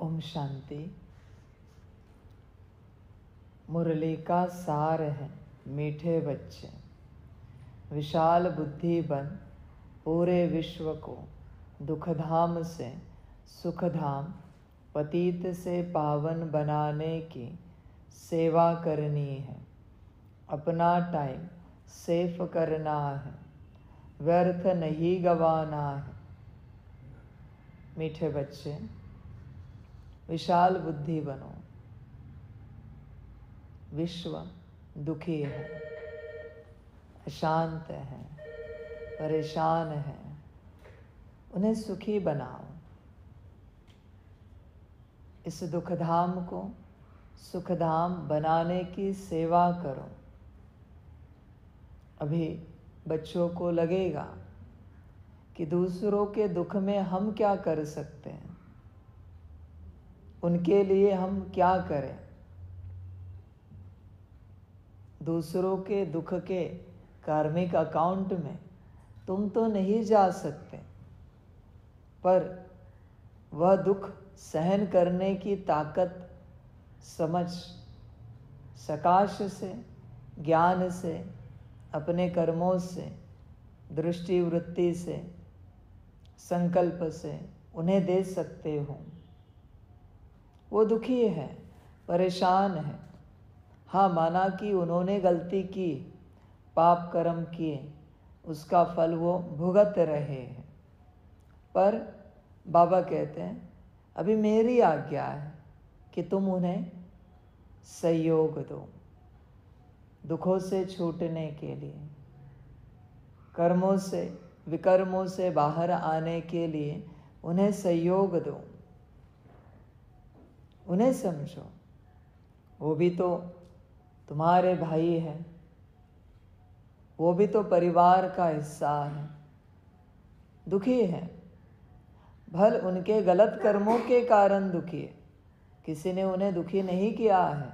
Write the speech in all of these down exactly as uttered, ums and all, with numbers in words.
ओम शांति। मुरली का सार है मीठे बच्चे, विशाल बुद्धि बन पूरे विश्व को दुखधाम से सुखधाम, पतित से पावन बनाने की सेवा करनी है। अपना टाइम सेफ करना है, व्यर्थ नहीं गवाना है। मीठे बच्चे, विशाल बुद्धि बनो। विश्व दुखी है, अशांत है, परेशान है, उन्हें सुखी बनाओ। इस दुखधाम को सुखधाम बनाने की सेवा करो। अभी बच्चों को लगेगा कि दूसरों के दुख में हम क्या कर सकते हैं, उनके लिए हम क्या करें। दूसरों के दुख के कार्मिक अकाउंट में तुम तो नहीं जा सकते, पर वह दुख सहन करने की ताकत समझ, सकाश से, ज्ञान से, अपने कर्मों से, दृष्टि वृत्ति से, संकल्प से उन्हें दे सकते हो। वो दुखी है, परेशान है। हाँ, माना कि उन्होंने गलती की, पाप कर्म किए, उसका फल वो भुगत रहे हैं, पर बाबा कहते हैं अभी मेरी आज्ञा है कि तुम उन्हें सहयोग दो, दुखों से छूटने के लिए, कर्मों से, विकर्मों से बाहर आने के लिए उन्हें सहयोग दो। उन्हें समझो, वो भी तो तुम्हारे भाई हैं, वो भी तो परिवार का हिस्सा है। दुखी है, भल उनके गलत कर्मों के कारण दुखी है, किसी ने उन्हें दुखी नहीं किया है,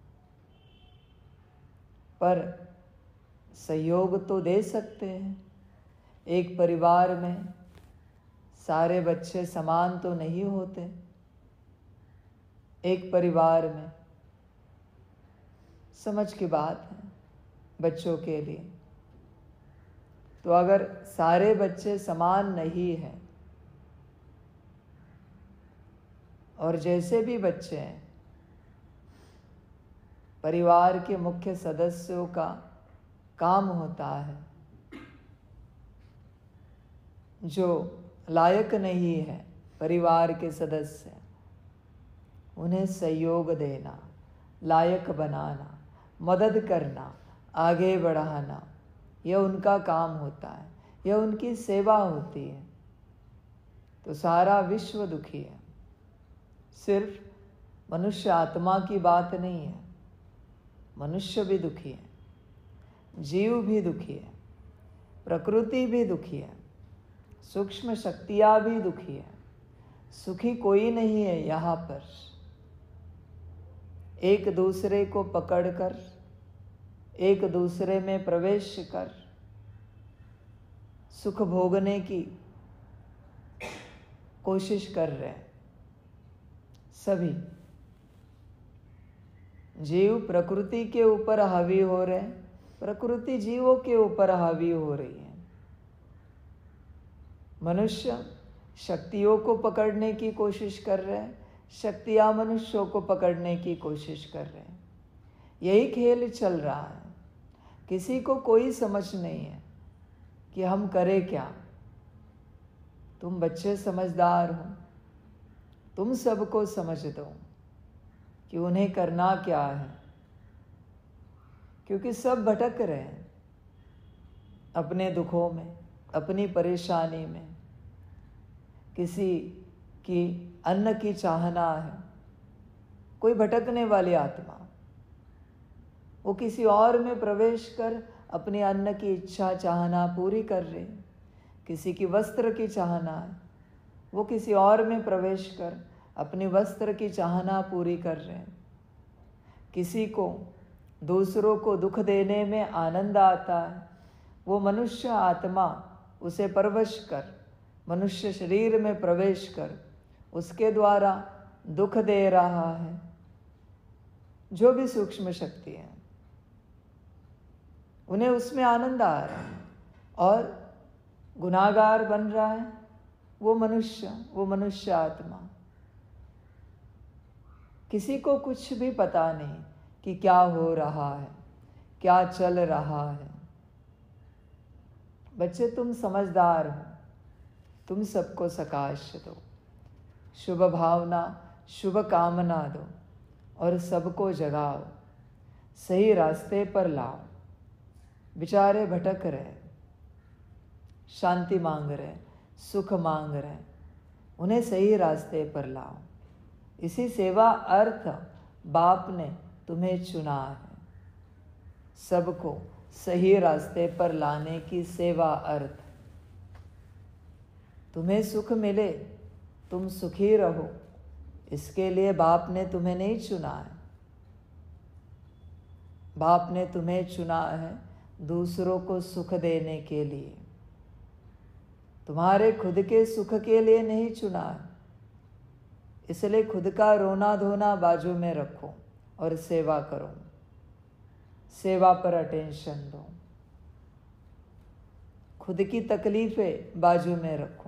पर सहयोग तो दे सकते हैं। एक परिवार में सारे बच्चे समान तो नहीं होते। एक परिवार में समझ की बात है बच्चों के लिए, तो अगर सारे बच्चे समान नहीं हैं और जैसे भी बच्चे हैं, परिवार के मुख्य सदस्यों का काम होता है जो लायक नहीं है परिवार के सदस्य, उन्हें सहयोग देना, लायक बनाना, मदद करना, आगे बढ़ाना, यह उनका काम होता है, यह उनकी सेवा होती है। तो सारा विश्व दुखी है। सिर्फ मनुष्य आत्मा की बात नहीं है, मनुष्य भी दुखी है, जीव भी दुखी है, प्रकृति भी दुखी है, सूक्ष्म शक्तियाँ भी दुखी है। सुखी कोई नहीं है यहाँ पर। एक दूसरे को पकड़कर, एक दूसरे में प्रवेश कर सुख भोगने की कोशिश कर रहे हैं। सभी जीव प्रकृति के ऊपर हावी हो रहे हैं, प्रकृति जीवों के ऊपर हावी हो रही है। मनुष्य शक्तियों को पकड़ने की कोशिश कर रहे हैं, शक्तियाँ मनुष्यों को पकड़ने की कोशिश कर रहे हैं। यही खेल चल रहा है। किसी को कोई समझ नहीं है कि हम करें क्या। तुम बच्चे समझदार हो, तुम सबको समझ दो कि उन्हें करना क्या है, क्योंकि सब भटक रहे हैं अपने दुखों में, अपनी परेशानी में। किसी की अन्न की चाहना है, कोई भटकने वाली आत्मा, वो किसी और में प्रवेश कर अपनी अन्न की इच्छा चाहना पूरी कर रही। किसी की वस्त्र की चाहना है, वो किसी और में प्रवेश कर अपनी वस्त्र की चाहना पूरी कर रहे हैं। किसी को दूसरों को दुख देने में आनंद आता है, वो मनुष्य आत्मा उसे परवश कर, मनुष्य शरीर में प्रवेश कर उसके द्वारा दुख दे रहा है, जो भी सूक्ष्म शक्ति है, उन्हें उसमें आनंद आ रहा है और गुनाहगार बन रहा है वो मनुष्य, वो मनुष्य आत्मा। किसी को कुछ भी पता नहीं कि क्या हो रहा है, क्या चल रहा है। बच्चे, तुम समझदार हो, तुम सबको सकाश दो, शुभ भावना, शुभ कामना दो और सबको जगाओ, सही रास्ते पर लाओ। बेचारे भटक रहे, शांति मांग रहे, सुख मांग रहे, उन्हें सही रास्ते पर लाओ। इसी सेवा अर्थ बाप ने तुम्हें चुना है, सबको सही रास्ते पर लाने की सेवा अर्थ। तुम्हें सुख मिले, तुम सुखी रहो, इसके लिए बाप ने तुम्हें नहीं चुना है। बाप ने तुम्हें चुना है दूसरों को सुख देने के लिए, तुम्हारे खुद के सुख के लिए नहीं चुना है। इसलिए खुद का रोना धोना बाजू में रखो और सेवा करो, सेवा पर अटेंशन दो। खुद की तकलीफें बाजू में रखो।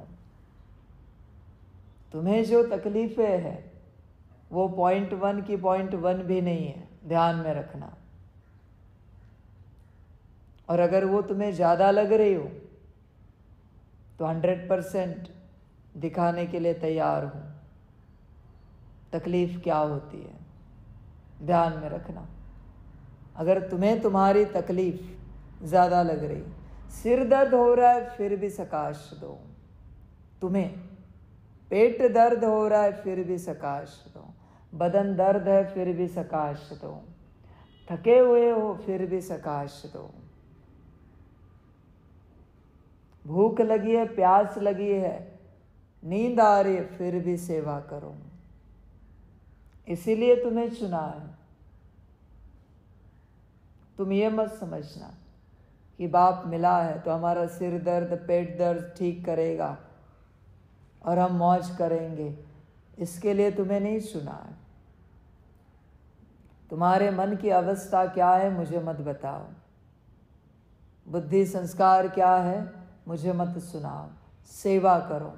तुम्हें जो तकलीफें है वो पॉइंट वन की पॉइंट वन भी नहीं है, ध्यान में रखना। और अगर वो तुम्हें ज़्यादा लग रही हो तो हंड्रेड परसेंट दिखाने के लिए तैयार हूँ तकलीफ क्या होती है, ध्यान में रखना। अगर तुम्हें तुम्हारी तकलीफ ज़्यादा लग रही, सिर दर्द हो रहा है फिर भी सकाश दो, तुम्हें पेट दर्द हो रहा है फिर भी सकाश दो, बदन दर्द है फिर भी सकाश दो, थके हुए हो फिर भी सकाश दो, भूख लगी है, प्यास लगी है, नींद आ रही है, फिर भी सेवा करो। इसीलिए तुम्हें चुना है। तुम ये मत समझना कि बाप मिला है तो हमारा सिर दर्द, पेट दर्द ठीक करेगा और हम मौज करेंगे। इसके लिए तुम्हें नहीं चुना है। तुम्हारे मन की अवस्था क्या है मुझे मत बताओ, बुद्धि संस्कार क्या है मुझे मत सुनाओ, सेवा करो।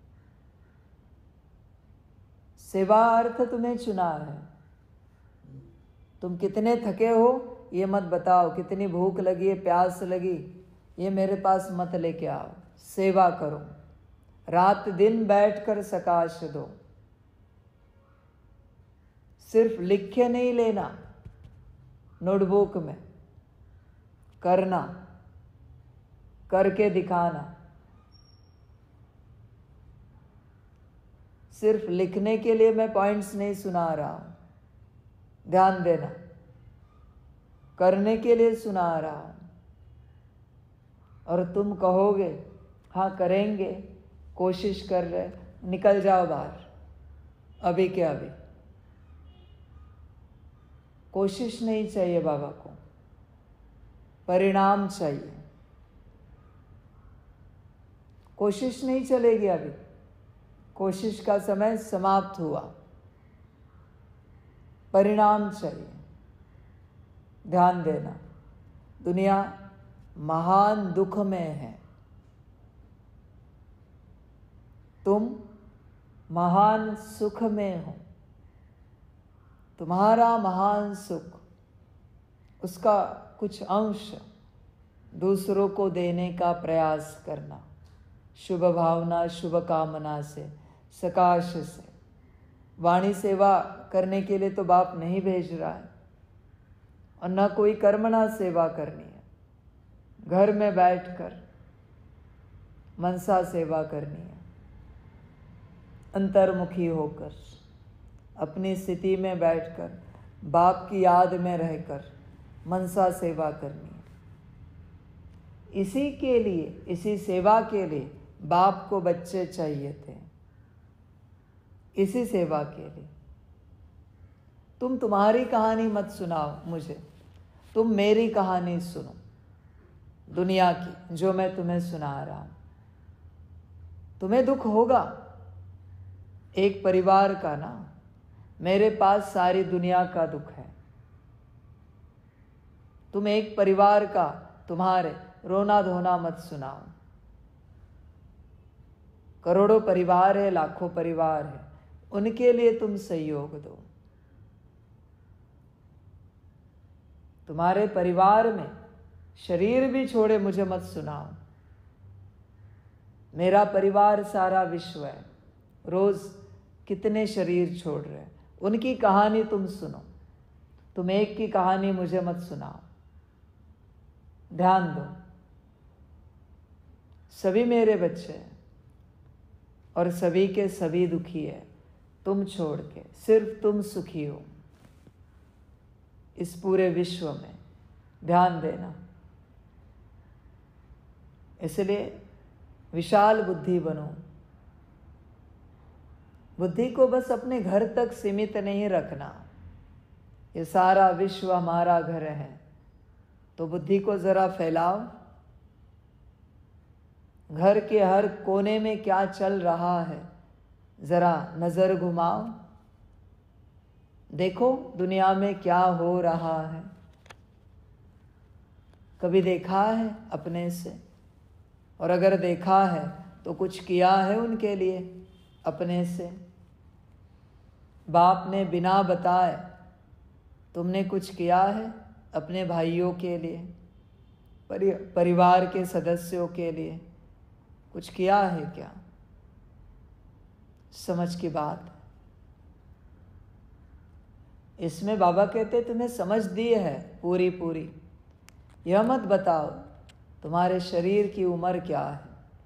सेवा अर्थ तुम्हें चुना है। तुम कितने थके हो ये मत बताओ, कितनी भूख लगी है, प्यास लगी, ये मेरे पास मत लेके आओ, सेवा करो। रात दिन बैठकर सकाश दो। सिर्फ लिख के नहीं लेना, नोटबुक में करना, करके दिखाना। सिर्फ लिखने के लिए मैं पॉइंट्स नहीं सुना रहा हूं, ध्यान देना, करने के लिए सुना रहा हूं। और तुम कहोगे हाँ करेंगे, कोशिश कर रहे, निकल जाओ बाहर, अभी के अभी। कोशिश नहीं चाहिए बाबा को, परिणाम चाहिए। कोशिश नहीं चलेगी अभी, कोशिश का समय समाप्त हुआ, परिणाम चाहिए। ध्यान देना, दुनिया महान दुख में है, तुम महान सुख में हो। तुम्हारा महान सुख, उसका कुछ अंश दूसरों को देने का प्रयास करना, शुभ भावना, शुभ कामना से, सकाश से। वाणी सेवा करने के लिए तो बाप नहीं भेज रहा है, और न कोई कर्मणा सेवा करनी है। घर में बैठकर मनसा सेवा करनी है, अंतर्मुखी होकर, अपनी स्थिति में बैठकर, बाप की याद में रहकर मनसा सेवा करनी है। इसी के लिए, इसी सेवा के लिए बाप को बच्चे चाहिए थे, इसी सेवा के लिए। तुम तुम्हारी कहानी मत सुनाओ मुझे, तुम मेरी कहानी सुनो, दुनिया की, जो मैं तुम्हें सुना रहा हूं। तुम्हें दुख होगा, एक परिवार का ना, मेरे पास सारी दुनिया का दुख है। तुम एक परिवार का, तुम्हारे रोना धोना मत सुनाओ। करोड़ों परिवार है, लाखों परिवार है, उनके लिए तुम सहयोग दो। तुम्हारे परिवार में शरीर भी छोड़े मुझे मत सुनाओ। मेरा परिवार सारा विश्व है, रोज कितने शरीर छोड़ रहे हैं, उनकी कहानी तुम सुनो। तुम एक की कहानी मुझे मत सुनाओ। ध्यान दो, सभी मेरे बच्चे हैं और सभी के सभी दुखी है, तुम छोड़ के सिर्फ तुम सुखी हो इस पूरे विश्व में। ध्यान देना। इसलिए विशाल बुद्धि बनो। बुद्धि को बस अपने घर तक सीमित नहीं रखना। ये सारा विश्व हमारा घर है, तो बुद्धि को जरा फैलाओ। घर के हर कोने में क्या चल रहा है जरा नजर घुमाओ। देखो दुनिया में क्या हो रहा है। कभी देखा है अपने से? और अगर देखा है तो कुछ किया है उनके लिए अपने से? बाप ने बिना बताए तुमने कुछ किया है अपने भाइयों के लिए, परि, परिवार के सदस्यों के लिए कुछ किया है क्या? समझ की बात। इसमें बाबा कहते तुम्हें समझ दी है पूरी पूरी। यह मत बताओ तुम्हारे शरीर की उम्र क्या है।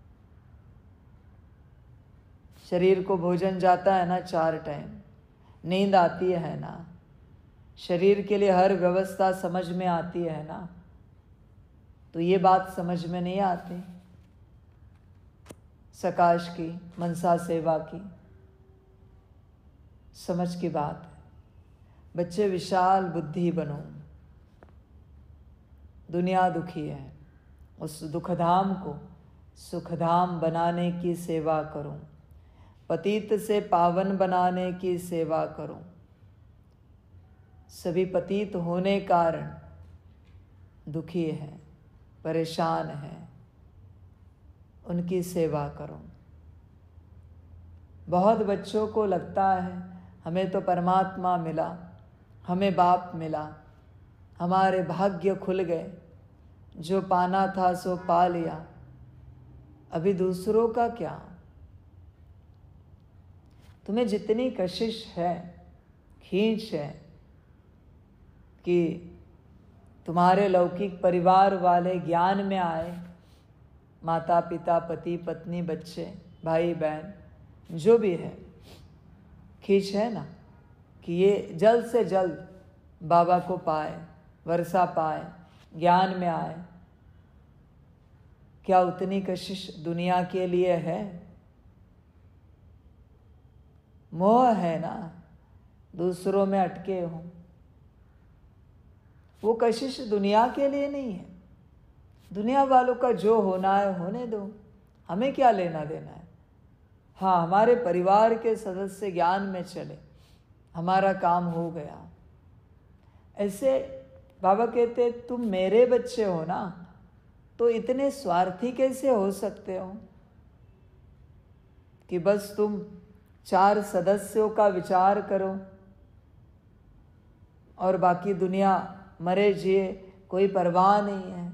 शरीर को भोजन जाता है ना चार टाइम, नींद आती है ना, शरीर के लिए हर व्यवस्था समझ में आती है ना, तो ये बात समझ में नहीं आती सकाश की, मनसा सेवा की। समझ की बात है। बच्चे विशाल बुद्धि बनो। दुनिया दुखी है, उस दुखधाम को सुखधाम बनाने की सेवा करो। पतित से पावन बनाने की सेवा करो। सभी पतित होने कारण दुखी हैं, परेशान हैं, उनकी सेवा करो। बहुत बच्चों को लगता है हमें तो परमात्मा मिला, हमें बाप मिला, हमारे भाग्य खुल गए, जो पाना था सो पा लिया, अभी दूसरों का क्या। तुम्हें जितनी कशिश है, खींच है कि तुम्हारे लौकिक परिवार वाले ज्ञान में आए, माता पिता पति पत्नी बच्चे भाई बहन जो भी है, खींच है ना कि ये जल्द से जल्द बाबा को पाए, वर्षा पाए, ज्ञान में आए। क्या उतनी कशिश दुनिया के लिए है? मोह है ना, दूसरों में अटके हो। वो कशिश दुनिया के लिए नहीं है। दुनिया वालों का जो होना है होने दो, हमें क्या लेना देना है। हाँ, हमारे परिवार के सदस्य ज्ञान में चले, हमारा काम हो गया। ऐसे बाबा कहते तुम मेरे बच्चे हो ना, तो इतने स्वार्थी कैसे हो सकते हो कि बस तुम चार सदस्यों का विचार करो और बाकी दुनिया मरे जिए कोई परवाह नहीं है।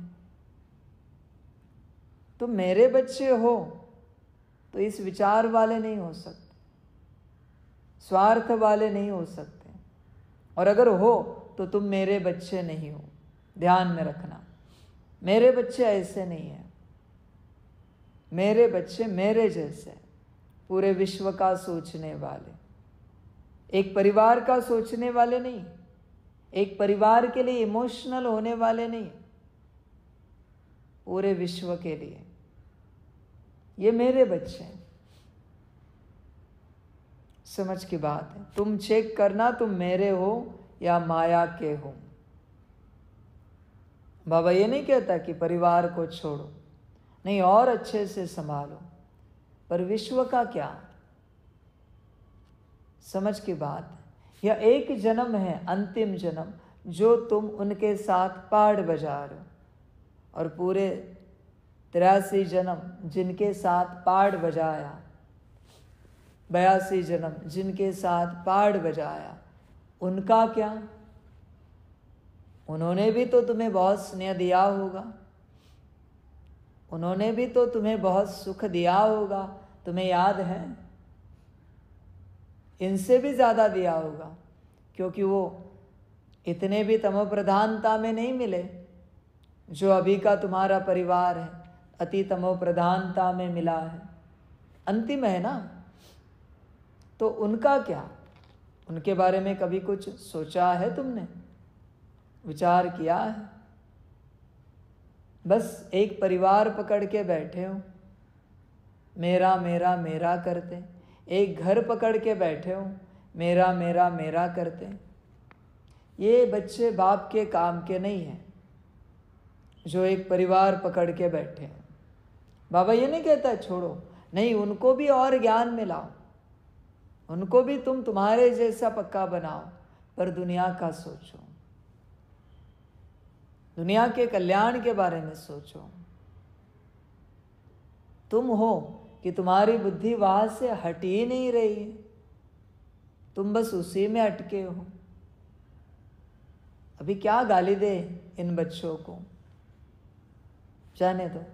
तुम मेरे बच्चे हो तो इस विचार वाले नहीं हो सकते, स्वार्थ वाले नहीं हो सकते, और अगर हो तो तुम मेरे बच्चे नहीं हो। ध्यान में रखना, मेरे बच्चे ऐसे नहीं हैं। मेरे बच्चे मेरे जैसे, पूरे विश्व का सोचने वाले, एक परिवार का सोचने वाले नहीं, एक परिवार के लिए इमोशनल होने वाले नहीं, पूरे विश्व के लिए। ये मेरे बच्चे हैं। समझ की बात है। तुम चेक करना तुम मेरे हो या माया के हो। बाबा ये नहीं कहता कि परिवार को छोड़ो, नहीं, और अच्छे से संभालो, पर विश्व का क्या। समझ की बात है। यह एक जन्म है, अंतिम जन्म, जो तुम उनके साथ पहाड़ बजा रहे हो, और पूरे तिरासी जन्म जिनके साथ पहाड़ बजाया, बयासी जन्म जिनके साथ पहाड़ बजाया, उनका क्या? उन्होंने भी तो तुम्हें बहुत स्नेह दिया होगा, उन्होंने भी तो तुम्हें बहुत सुख दिया होगा, तुम्हें याद है? इनसे भी ज्यादा दिया होगा, क्योंकि वो इतने भी तमो प्रधानता में नहीं मिले जो अभी का तुम्हारा परिवार है, अति तमो प्रधानता में मिला है, अंतिम है ना। तो उनका क्या? उनके बारे में कभी कुछ सोचा है तुमने? विचार किया है? बस एक परिवार पकड़ के बैठे हो, मेरा मेरा मेरा करते। एक घर पकड़ के बैठे हो, मेरा मेरा मेरा करते। ये बच्चे बाप के काम के नहीं हैं जो एक परिवार पकड़ के बैठे हैं। बाबा ये नहीं कहता छोड़ो, नहीं, उनको भी और ज्ञान मिलाओ, उनको भी तुम तुम्हारे जैसा पक्का बनाओ, पर दुनिया का सोचो, दुनिया के कल्याण के बारे में सोचो। तुम हो कि तुम्हारी बुद्धि वहां से हट ही नहीं रही है, तुम बस उसी में अटके हो। अभी क्या गाली दे इन बच्चों को, जाने दो।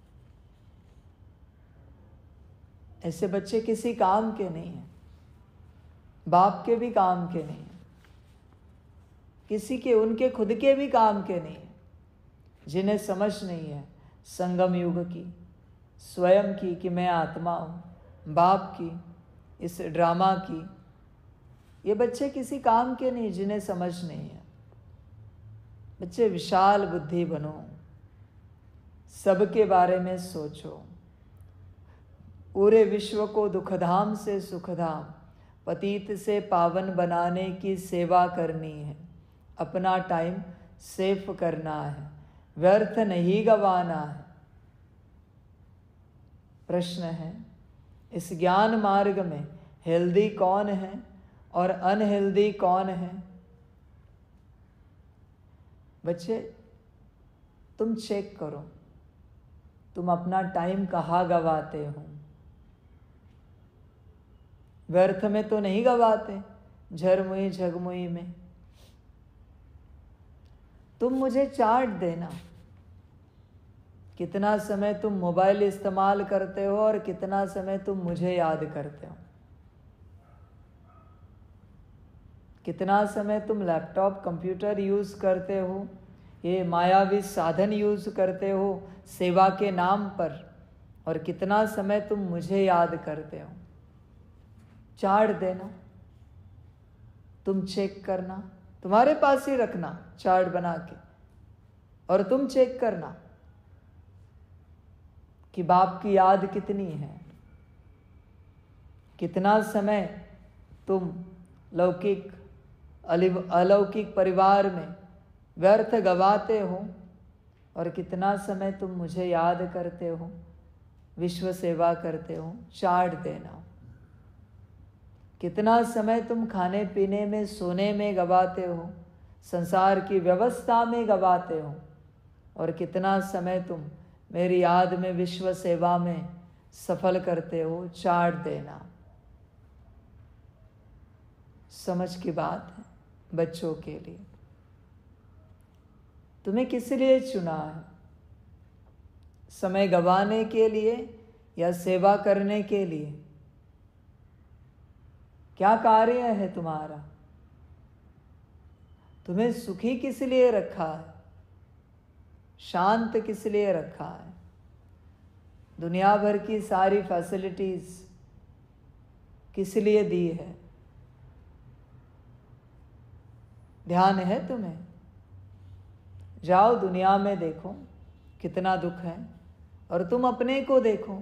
ऐसे बच्चे किसी काम के नहीं हैं, बाप के भी काम के नहीं हैं, किसी के, उनके खुद के भी काम के नहीं हैं, जिन्हें समझ नहीं है संगम युग की, स्वयं की, कि मैं आत्मा हूँ, बाप की, इस ड्रामा की। ये बच्चे किसी काम के नहीं, जिन्हें समझ नहीं है। बच्चे विशाल बुद्धि बनो, सबके बारे में सोचो, पूरे विश्व को दुखधाम से सुखधाम, पतित से पावन बनाने की सेवा करनी है। अपना टाइम सेफ करना है, व्यर्थ नहीं गंवाना है। प्रश्न है, इस ज्ञान मार्ग में हेल्दी कौन है और अनहेल्दी कौन है? बच्चे तुम चेक करो, तुम अपना टाइम कहाँ गवाते हो? व्यर्थ में तो नहीं गवाते, झरमुई झगमुई में। तुम मुझे चार्ट देना, कितना समय तुम मोबाइल इस्तेमाल करते हो और कितना समय तुम मुझे याद करते हो। कितना समय तुम लैपटॉप कंप्यूटर यूज करते हो, ये मायावी साधन यूज करते हो सेवा के नाम पर, और कितना समय तुम मुझे याद करते हो। चार्ट देना, तुम चेक करना, तुम्हारे पास ही रखना चार्ट बना के, और तुम चेक करना कि बाप की याद कितनी है, कितना समय तुम लौकिक अलौकिक परिवार में व्यर्थ गवाते हो, और कितना समय तुम मुझे याद करते हो, विश्व सेवा करते हो। चार्ट देना। कितना समय तुम खाने पीने में, सोने में गवाते हो, संसार की व्यवस्था में गवाते हो, और कितना समय तुम मेरी याद में, विश्व सेवा में सफल करते हो। चार्ट देना। समझ की बात है बच्चों के लिए। तुम्हें किस लिए चुना है? समय गंवाने के लिए या सेवा करने के लिए? क्या कार्य है तुम्हारा? तुम्हें सुखी किस लिए रखा है? शांत किस लिए रखा है? दुनिया भर की सारी फैसिलिटीज किस लिए दी है? ध्यान है तुम्हें? जाओ दुनिया में देखो कितना दुख है, और तुम अपने को देखो।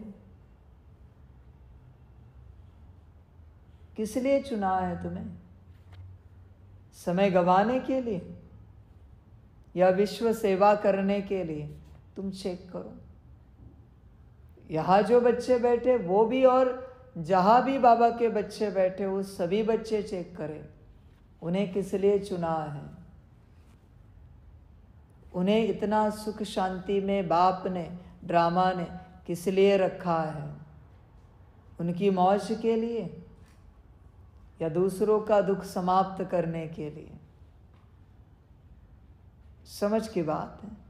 किस लिए चुना है तुम्हें? समय गंवाने के लिए या विश्व सेवा करने के लिए? तुम चेक करो। यहां जो बच्चे बैठे वो भी, और जहां भी बाबा के बच्चे बैठे वो सभी बच्चे चेक करें। उन्हें किस लिए चुना है? उन्हें इतना सुख शांति में बाप ने, ड्रामा ने किस लिए रखा है? उनकी मौज के लिए या दूसरों का दुख समाप्त करने के लिए? समझ की बात है।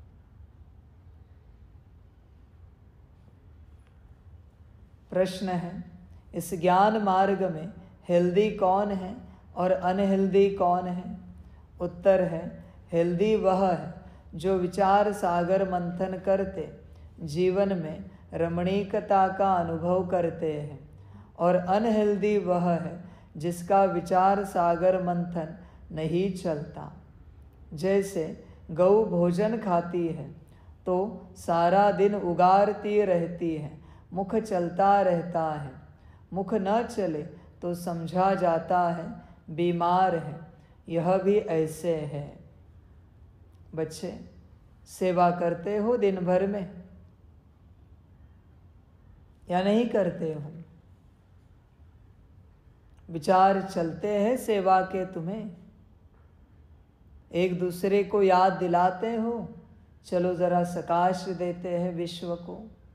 प्रश्न है, इस ज्ञान मार्ग में हेल्दी कौन है और अनहेल्दी कौन है? उत्तर है, हेल्दी वह है जो विचार सागर मंथन करते जीवन में रमणीकता का अनुभव करते हैं, और अनहेल्दी वह है जिसका विचार सागर मंथन नहीं चलता। जैसे गौ भोजन खाती है तो सारा दिन उगारती रहती है, मुख चलता रहता है। मुख न चले तो समझा जाता है बीमार है। यह भी ऐसे है। बच्चे, सेवा करते हो दिन भर में या नहीं करते हो? विचार चलते हैं सेवा के तुम्हें? एक दूसरे को याद दिलाते हो, चलो जरा सकाश देते हैं विश्व को?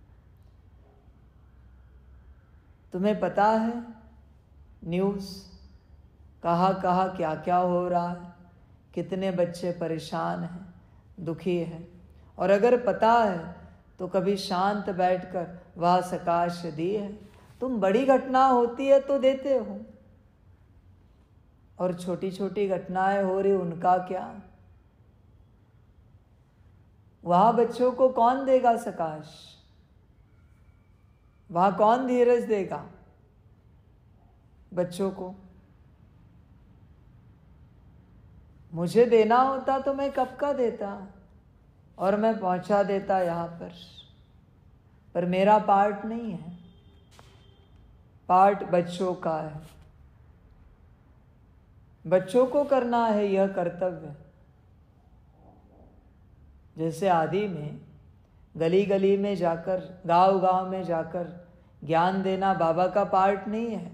तुम्हें पता है न्यूज़ कहाँ कहाँ क्या क्या हो रहा है, कितने बच्चे परेशान हैं, दुखी हैं, और अगर पता है तो कभी शांत बैठकर वह सकाश दी है? तुम बड़ी घटना होती है तो देते हो, और छोटी छोटी घटनाएं हो रही उनका क्या? वहां बच्चों को कौन देगा सकाश? वहां कौन धीरज देगा बच्चों को? मुझे देना होता तो मैं कब का देता और मैं पहुंचा देता यहां पर, पर मेरा पार्ट नहीं है, पार्ट बच्चों का है। बच्चों को करना है यह कर्तव्य। जैसे आदि में गली गली में जाकर, गांव गांव में जाकर ज्ञान देना बाबा का पार्ट नहीं है,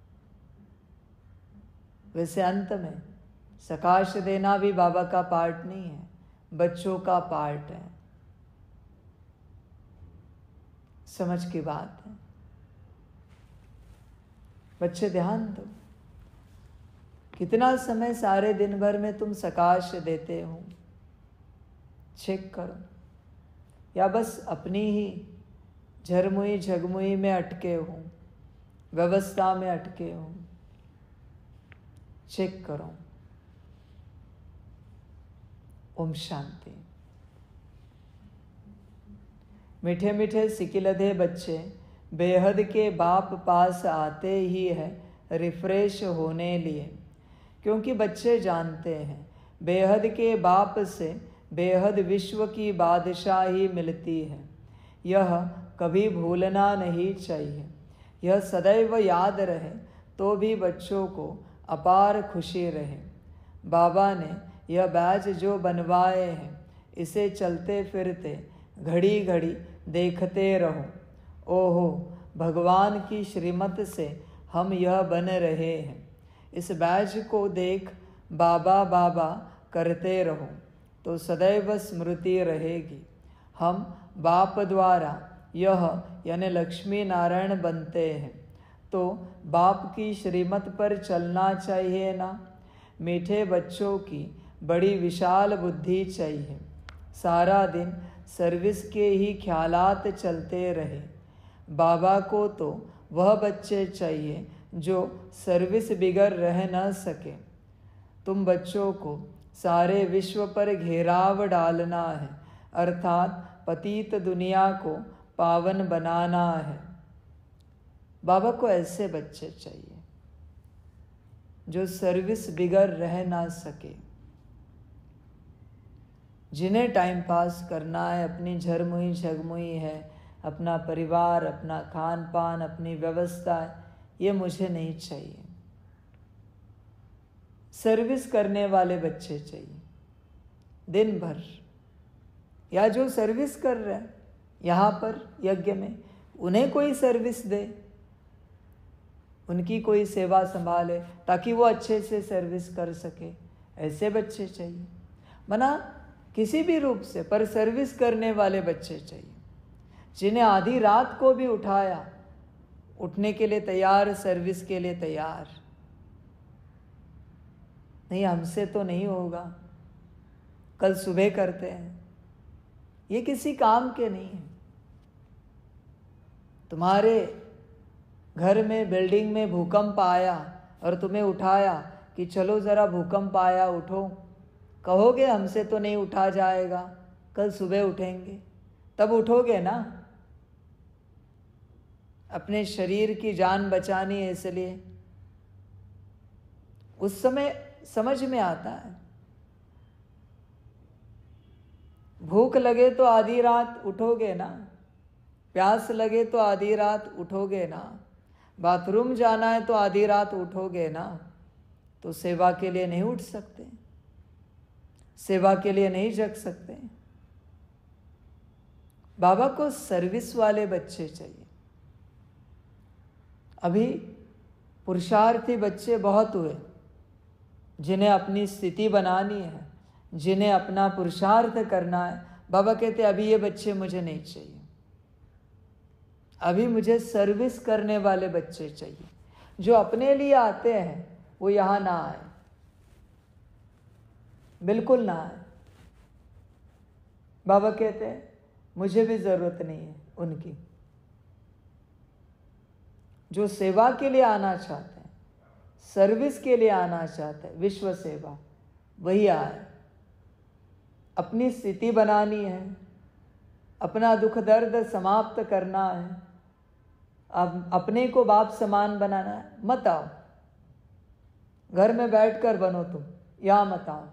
वैसे अंत में सकाश देना भी बाबा का पार्ट नहीं है, बच्चों का पार्ट है। समझ की बात है। बच्चे ध्यान दो, कितना समय सारे दिन भर में तुम सकाश देते हो? चेक करो। या बस अपनी ही झरमुई झगमुई में अटके हो, व्यवस्था में अटके हो? चेक करो। ओम शांति। मीठे मीठे सिकिलधे बच्चे बेहद के बाप पास आते ही है रिफ्रेश होने लिए, क्योंकि बच्चे जानते हैं बेहद के बाप से बेहद विश्व की बादशाही मिलती है। यह कभी भूलना नहीं चाहिए। यह सदैव याद रहे तो भी बच्चों को अपार खुशी रहे। बाबा ने यह बैज जो बनवाए हैं, इसे चलते फिरते घड़ी घड़ी देखते रहो। ओहो, भगवान की श्रीमत से हम यह बन रहे हैं। इस बैज को देख बाबा बाबा करते रहो तो सदैव स्मृति रहेगी। हम बाप द्वारा यह यानी लक्ष्मी नारायण बनते हैं, तो बाप की श्रीमत पर चलना चाहिए ना। मीठे बच्चों की बड़ी विशाल बुद्धि चाहिए। सारा दिन सर्विस के ही ख्यालात चलते रहे। बाबा को तो वह बच्चे चाहिए जो सर्विस बिगड़ रह न सके। तुम बच्चों को सारे विश्व पर घेराव डालना है, अर्थात पतित दुनिया को पावन बनाना है। बाबा को ऐसे बच्चे चाहिए जो सर्विस बिगड़ रह ना सके, जिन्हें टाइम पास करना है, अपनी झरमुई झगमुई है, अपना परिवार, अपना खान पान, अपनी व्यवस्था, ये मुझे नहीं चाहिए। सर्विस करने वाले बच्चे चाहिए दिन भर। या जो सर्विस कर रहे हैं यहाँ पर यज्ञ में, उन्हें कोई सर्विस दे, उनकी कोई सेवा संभाले ताकि वो अच्छे से सर्विस कर सके। ऐसे बच्चे चाहिए, मना किसी भी रूप से, पर सर्विस करने वाले बच्चे चाहिए, जिन्हें आधी रात को भी उठाया, उठने के लिए तैयार, सर्विस के लिए तैयार। नहीं, हमसे तो नहीं होगा, कल सुबह करते हैं, ये किसी काम के नहीं है। तुम्हारे घर में, बिल्डिंग में भूकंप आया और तुम्हें उठाया कि चलो जरा भूकंप आया, उठो, कहोगे हमसे तो नहीं उठा जाएगा, कल सुबह उठेंगे, तब उठोगे ना। अपने शरीर की जान बचानी है, इसलिए उस समय समझ में आता है। भूख लगे तो आधी रात उठोगे ना, प्यास लगे तो आधी रात उठोगे ना, बाथरूम जाना है तो आधी रात उठोगे ना। तो सेवा के लिए नहीं उठ सकते, सेवा के लिए नहीं जग सकते। बाबा को सर्विस वाले बच्चे चाहिए। अभी पुरुषार्थी बच्चे बहुत हुए, जिन्हें अपनी स्थिति बनानी है, जिन्हें अपना पुरुषार्थ करना है। बाबा कहते अभी ये बच्चे मुझे नहीं चाहिए, अभी मुझे सर्विस करने वाले बच्चे चाहिए। जो अपने लिए आते हैं वो यहाँ ना आए, बिल्कुल ना आए। बाबा कहते हैं मुझे भी जरूरत नहीं है उनकी। जो सेवा के लिए आना चाहते हैं, सर्विस के लिए आना चाहते हैं, विश्व सेवा, वही आए। अपनी स्थिति बनानी है, अपना दुख दर्द समाप्त करना है, अब अपने को बाप समान बनाना है, मत आओ। घर में बैठकर बनो तुम, यहां मत आओ,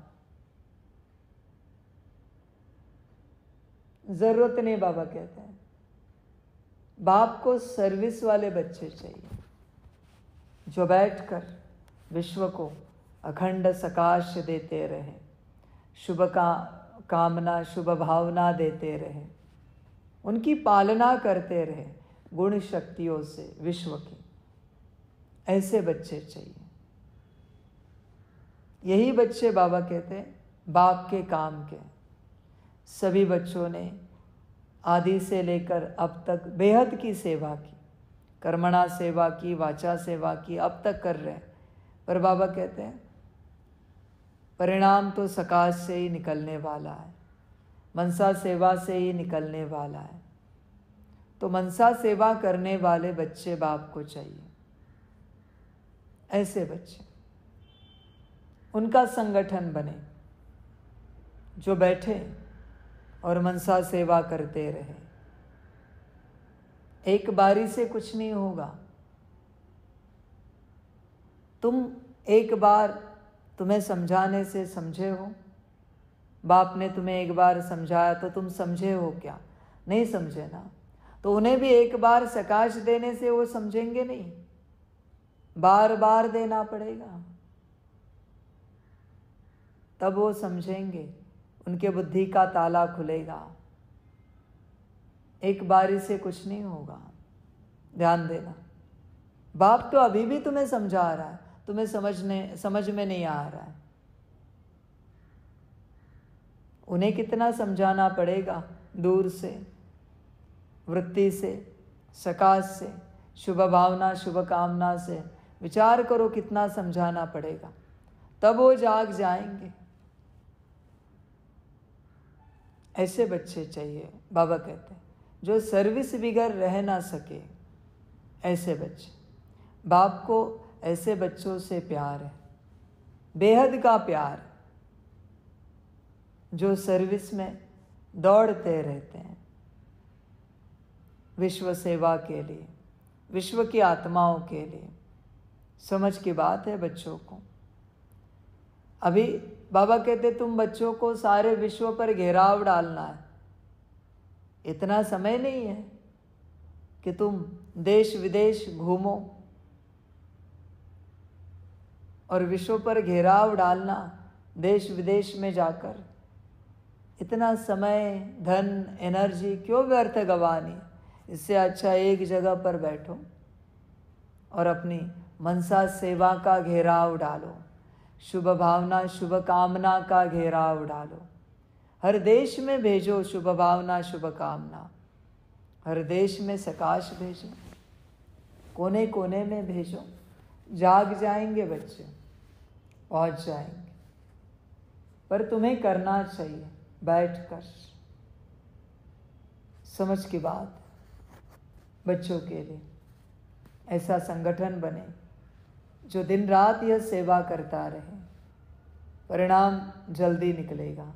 जरूरत नहीं। बाबा कहते हैं बाप को सर्विस वाले बच्चे चाहिए, जो बैठकर विश्व को अखंड सकाश देते रहे, शुभ का कामना, शुभ भावना देते रहे, उनकी पालना करते रहे गुण शक्तियों से विश्व की। ऐसे बच्चे चाहिए। यही बच्चे बाबा कहते हैं बाप के काम के। सभी बच्चों ने आदि से लेकर अब तक बेहद की सेवा की, कर्मणा सेवा की, वाचा सेवा की, अब तक कर रहे हैं। पर बाबा कहते हैं परिणाम तो सकाश से ही निकलने वाला है, मनसा सेवा से ही निकलने वाला है। तो मनसा सेवा करने वाले बच्चे बाप को चाहिए। ऐसे बच्चे, उनका संगठन बने, जो बैठे और मनसा सेवा करते रहे। एक बारी से कुछ नहीं होगा। तुम एक बार, तुम्हें समझाने से समझे हो, बाप ने तुम्हें एक बार समझाया तो तुम समझे हो क्या? नहीं समझे ना। तो उन्हें भी एक बार सकाश देने से वो समझेंगे नहीं, बार बार देना पड़ेगा, तब वो समझेंगे, उनके बुद्धि का ताला खुलेगा। एक बारी से कुछ नहीं होगा, ध्यान देना। बाप तो अभी भी तुम्हें समझा रहा है, तुम्हें समझने समझ में नहीं आ रहा है। उन्हें कितना समझाना पड़ेगा, दूर से, वृत्ति से, सकाश से, शुभ भावना, शुभ कामना से। विचार करो कितना समझाना पड़ेगा, तब वो जाग जाएंगे। ऐसे बच्चे चाहिए, बाबा कहते हैं, जो सर्विस बिगर रह ना सके। ऐसे बच्चे, बाप को ऐसे बच्चों से प्यार है, बेहद का प्यार, जो सर्विस में दौड़ते रहते हैं विश्व सेवा के लिए, विश्व की आत्माओं के लिए। समझ की बात है बच्चों को। अभी बाबा कहते तुम बच्चों को सारे विश्व पर घेराव डालना है। इतना समय नहीं है कि तुम देश विदेश घूमो और विश्व पर घेराव डालना, देश विदेश में जाकर इतना समय, धन, एनर्जी क्यों व्यर्थ गंवानी। इससे अच्छा एक जगह पर बैठो और अपनी मनसा सेवा का घेराव डालो, शुभ भावना शुभ कामना का घेराव डालो। हर देश में भेजो शुभ भावना शुभ कामना, हर देश में सकाश भेजो, कोने कोने में भेजो। जाग जाएंगे बच्चे, पहुंच जाएंगे। पर तुम्हें करना चाहिए बैठकर। समझ की बात, बच्चों के लिए ऐसा संगठन बने जो दिन रात यह सेवा करता रहे, परिणाम जल्दी निकलेगा।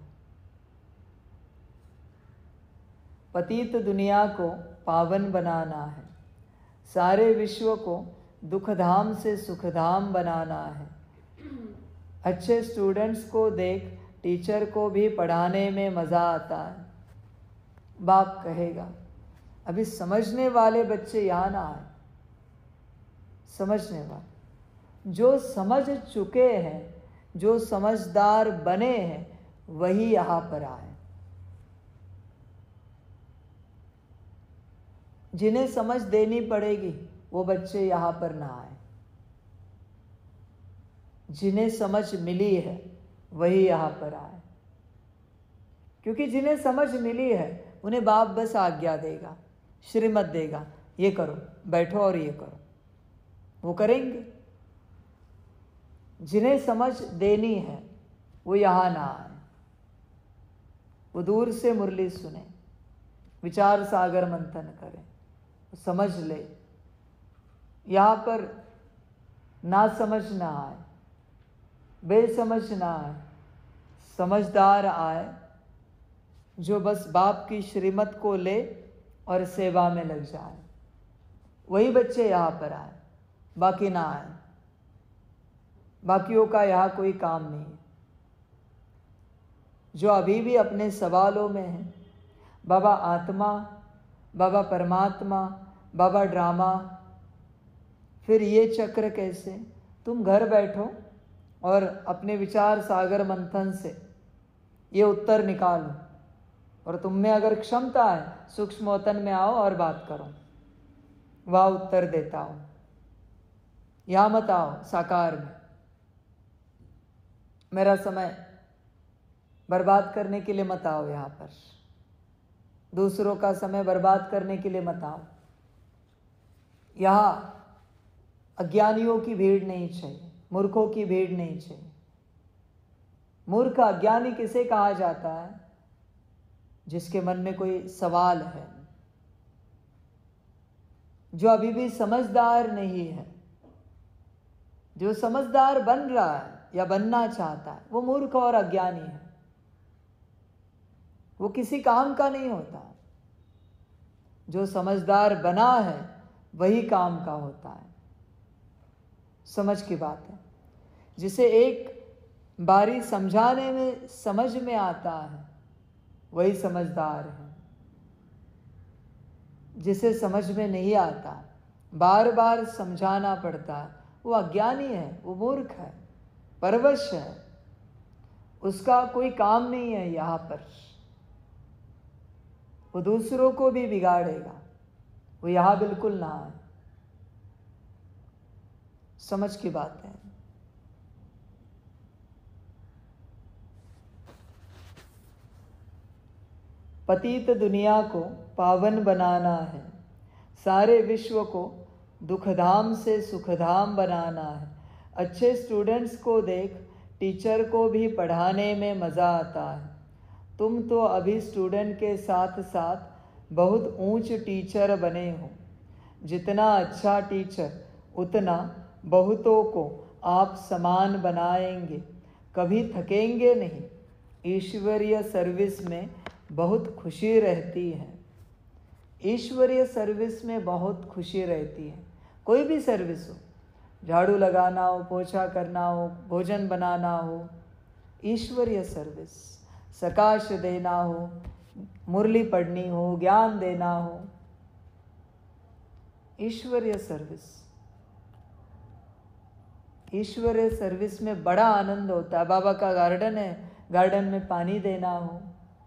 पतित दुनिया को पावन बनाना है, सारे विश्व को दुखधाम से सुखधाम बनाना है। अच्छे स्टूडेंट्स को देख टीचर को भी पढ़ाने में मज़ा आता है। बाप कहेगा अभी समझने वाले बच्चे यहाँ ना आए, समझने वाले जो समझ चुके हैं, जो समझदार बने हैं, वही यहाँ पर आए। जिन्हें समझ देनी पड़ेगी वो बच्चे यहाँ पर ना आए। जिन्हें समझ मिली है वही यहाँ पर आए, क्योंकि जिन्हें समझ मिली है उन्हें बाप बस आज्ञा देगा, श्रीमत देगा, ये करो, बैठो और ये करो, वो करेंगे। जिन्हें समझ देनी है वो यहाँ ना आए, वो दूर से मुरली सुने, विचार सागर मंथन करें, समझ ले। यहाँ पर ना समझ ना आए, बेसमझ ना आए, समझदार आए, जो बस बाप की श्रीमत को ले और सेवा में लग जाए। वही बच्चे यहाँ पर आए, बाकी ना आए। बाकियों का यहाँ कोई काम नहीं है। जो अभी भी अपने सवालों में हैं, बाबा आत्मा, बाबा परमात्मा, बाबा ड्रामा, फिर ये चक्र कैसे? तुम घर बैठो और अपने विचार सागर मंथन से ये उत्तर निकालो, और तुम में अगर क्षमता है सूक्ष्मोतन में आओ और बात करो, वह उत्तर देता हो। यहाँ मत आओ साकार में। मेरा समय बर्बाद करने के लिए मत आओ यहाँ पर, दूसरों का समय बर्बाद करने के लिए मत आओ। यहाँ अज्ञानियों की भीड़ नहीं चाहिए, मूर्खों की भीड़ नहीं चाहिए। मूर्ख अज्ञानी किसे कहा जाता है? जिसके मन में कोई सवाल है, जो अभी भी समझदार नहीं है। जो समझदार बन रहा है या बनना चाहता है वो मूर्ख और अज्ञानी है, वो किसी काम का नहीं होता। जो समझदार बना है वही काम का होता है। समझ की बात है। जिसे एक बारी समझाने में समझ में आता है वही समझदार है। जिसे समझ में नहीं आता, बार बार समझाना पड़ता है, वो अज्ञानी है, वो मूर्ख है, परवश है, उसका कोई काम नहीं है यहाँ पर। वो दूसरों को भी बिगाड़ेगा, वो यहाँ बिल्कुल ना आए। समझ की बात है। पतित दुनिया को पावन बनाना है, सारे विश्व को दुखधाम से सुखधाम बनाना है। अच्छे स्टूडेंट्स को देख टीचर को भी पढ़ाने में मज़ा आता है। तुम तो अभी स्टूडेंट के साथ साथ बहुत ऊंच टीचर बने हो। जितना अच्छा टीचर उतना बहुतों को आप समान बनाएंगे, कभी थकेंगे नहीं। ईश्वरीय सर्विस में बहुत खुशी रहती है। ईश्वरीय सर्विस में बहुत खुशी रहती है। कोई भी सर्विस हो, झाड़ू लगाना हो, पोछा करना हो, भोजन बनाना हो, ईश्वरीय सर्विस, सकाश देना हो, मुरली पढ़नी हो, ज्ञान देना हो, ईश्वरीय सर्विस। ईश्वरीय सर्विस में बड़ा आनंद होता है। बाबा का गार्डन है, गार्डन में पानी देना हो,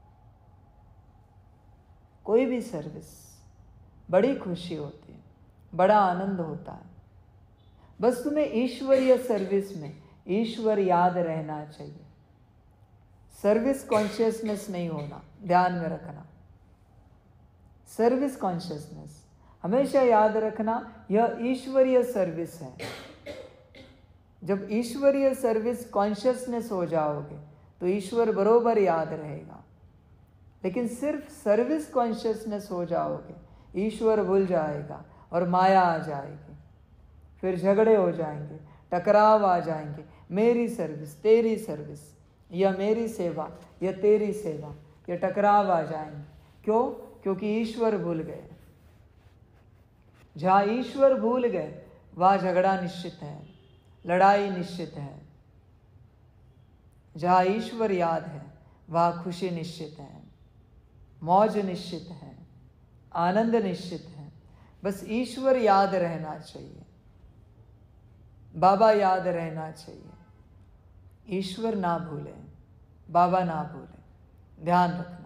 कोई भी सर्विस, बड़ी खुशी होती है, बड़ा आनंद होता है। बस तुम्हें ईश्वरीय सर्विस में ईश्वर याद रहना चाहिए, सर्विस कॉन्शियसनेस नहीं होना, ध्यान में रखना। सर्विस कॉन्शियसनेस हमेशा याद रखना, यह ईश्वरीय सर्विस है। जब ईश्वरीय सर्विस कॉन्शियसनेस हो जाओगे तो ईश्वर बरोबर याद रहेगा। लेकिन सिर्फ सर्विस कॉन्शियसनेस हो जाओगे, ईश्वर भूल जाएगा और माया आ जाएगी, फिर झगड़े हो जाएंगे, टकराव आ जाएंगे। मेरी सर्विस, तेरी सर्विस, या मेरी सेवा या तेरी सेवा, ये टकराव आ जाएंगे। क्यों? क्योंकि ईश्वर भूल गए। जहाँ ईश्वर भूल गए वहाँ झगड़ा निश्चित है, लड़ाई निश्चित है। जहाँ ईश्वर याद है वहाँ खुशी निश्चित है, मौज निश्चित है, आनंद निश्चित है। बस ईश्वर याद रहना चाहिए, बाबा याद रहना चाहिए। ईश्वर ना भूलें, बाबा ना भूलें, ध्यान रखना।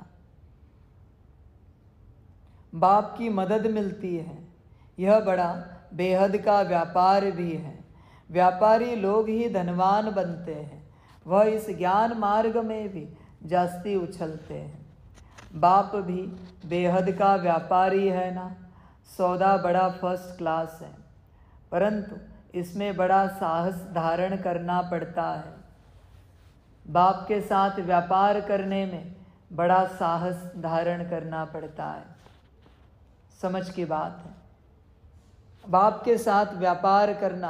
बाप की मदद मिलती है, यह बड़ा बेहद का व्यापार भी है। व्यापारी लोग ही धनवान बनते हैं, वह इस ज्ञान मार्ग में भी जास्ती उछलते हैं। बाप भी बेहद का व्यापारी है ना, सौदा बड़ा फर्स्ट क्लास है, परंतु इसमें बड़ा साहस धारण करना पड़ता है। बाप के साथ व्यापार करने में बड़ा साहस धारण करना पड़ता है। समझ की बात है। बाप के साथ व्यापार करना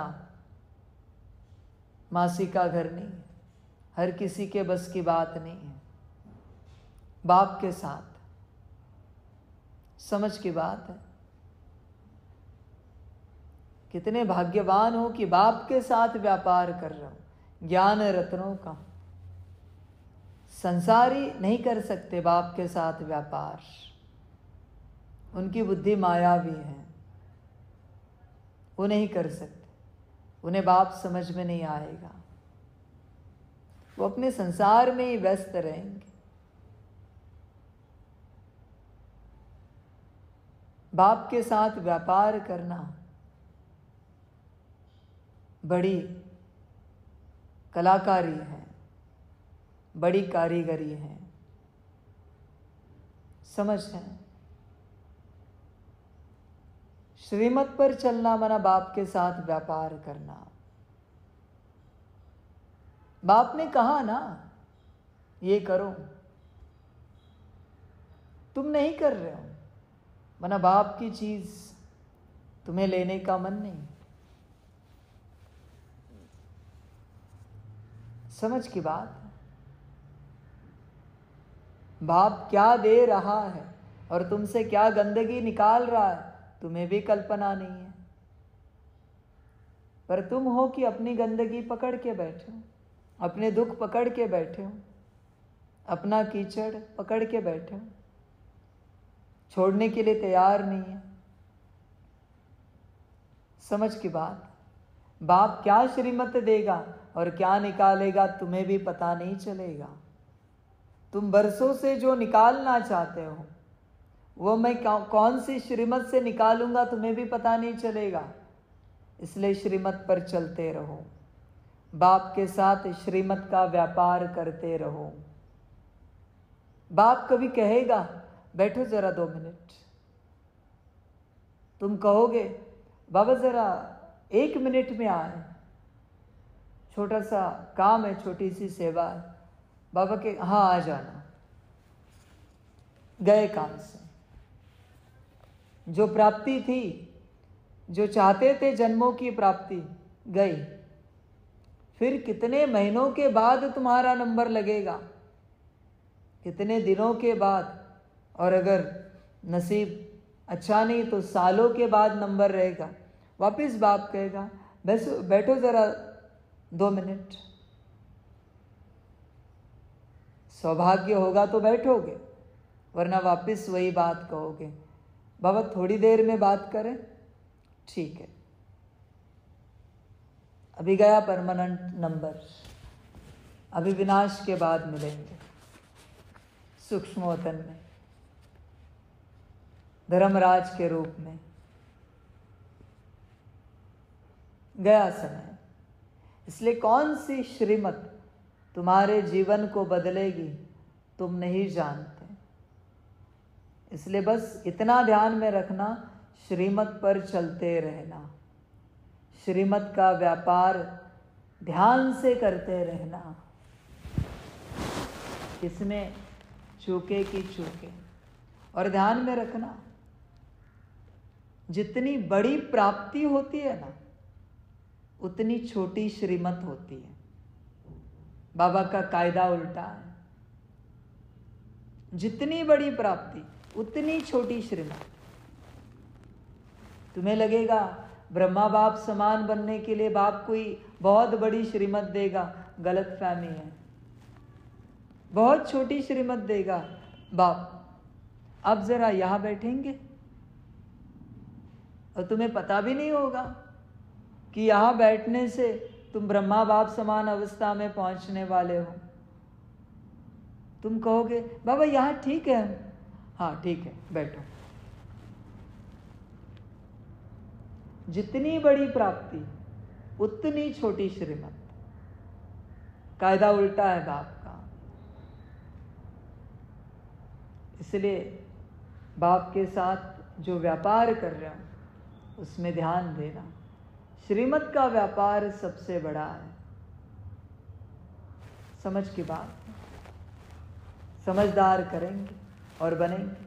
मासी का घर नहीं है, हर किसी के बस की बात नहीं है। बाप के साथ, समझ की बात है। कितने भाग्यवान हो कि बाप के साथ व्यापार कर रहे हो, ज्ञान रत्नों का। संसारी नहीं कर सकते बाप के साथ व्यापार, उनकी बुद्धि मायावी है, वो नहीं कर सकते, उन्हें बाप समझ में नहीं आएगा, वो अपने संसार में ही व्यस्त रहेंगे। बाप के साथ व्यापार करना बड़ी कलाकारी है, बड़ी कारीगरी है। समझ है? श्रीमत पर चलना माना बाप के साथ व्यापार करना। बाप ने कहा ना ये करो, तुम नहीं कर रहे हो, माना बाप की चीज तुम्हें लेने का मन नहीं। समझ की बात है। बाप क्या दे रहा है और तुमसे क्या गंदगी निकाल रहा है तुम्हें भी कल्पना नहीं है, पर तुम हो कि अपनी गंदगी पकड़ के बैठे हो, अपने दुख पकड़ के बैठे हो, अपना कीचड़ पकड़ के बैठे हो, छोड़ने के लिए तैयार नहीं है। समझ की बात। बाप क्या श्रीमत देगा और क्या निकालेगा तुम्हें भी पता नहीं चलेगा। तुम बरसों से जो निकालना चाहते हो वो मैं कौन सी श्रीमत से निकालूंगा तुम्हें भी पता नहीं चलेगा। इसलिए श्रीमत पर चलते रहो, बाप के साथ श्रीमत का व्यापार करते रहो। बाप कभी कहेगा बैठो जरा दो मिनट, तुम कहोगे बाबा जरा एक मिनट में आए, छोटा सा काम है, छोटी सी सेवा है। बाबा के हाँ आ जाना, गए काम से। जो प्राप्ति थी, जो चाहते थे जन्मों की प्राप्ति, गई। फिर कितने महीनों के बाद तुम्हारा नंबर लगेगा, कितने दिनों के बाद, और अगर नसीब अच्छा नहीं तो सालों के बाद नंबर रहेगा। वापिस बाप कहेगा बस बैठो जरा दो मिनट। सौभाग्य होगा तो बैठोगे, वरना वापिस वही बात कहोगे बाबा थोड़ी देर में बात करें। ठीक है, अभी गया परमानेंट नंबर, अभी विनाश के बाद मिलेंगे सूक्ष्म वतन में, धर्मराज के रूप में। गया समय। इसलिए कौन सी श्रीमत तुम्हारे जीवन को बदलेगी तुम नहीं जानते। इसलिए बस इतना ध्यान में रखना, श्रीमत पर चलते रहना, श्रीमत का व्यापार ध्यान से करते रहना, इसमें चूके की चूके। और ध्यान में रखना, जितनी बड़ी प्राप्ति होती है ना, उतनी छोटी श्रीमत होती है। बाबा का कायदा उल्टा है, जितनी बड़ी प्राप्ति उतनी छोटी श्रीमत। तुम्हें लगेगा ब्रह्मा बाप समान बनने के लिए बाप कोई बहुत बड़ी श्रीमत देगा, गलत फहमी है। बहुत छोटी श्रीमत देगा बाप। अब जरा यहां बैठेंगे और तुम्हें पता भी नहीं होगा कि यहां बैठने से तुम ब्रह्मा बाप समान अवस्था में पहुंचने वाले हो। तुम कहोगे बाबा यहां ठीक है। हाँ ठीक है, बैठो। जितनी बड़ी प्राप्ति उतनी छोटी श्रीमत। कायदा उल्टा है बाप का। इसलिए बाप के साथ जो व्यापार कर रहे हो उसमें ध्यान देना। श्रीमत का व्यापार सबसे बड़ा है। समझ की बात, समझदार करेंगे और बनेंगे।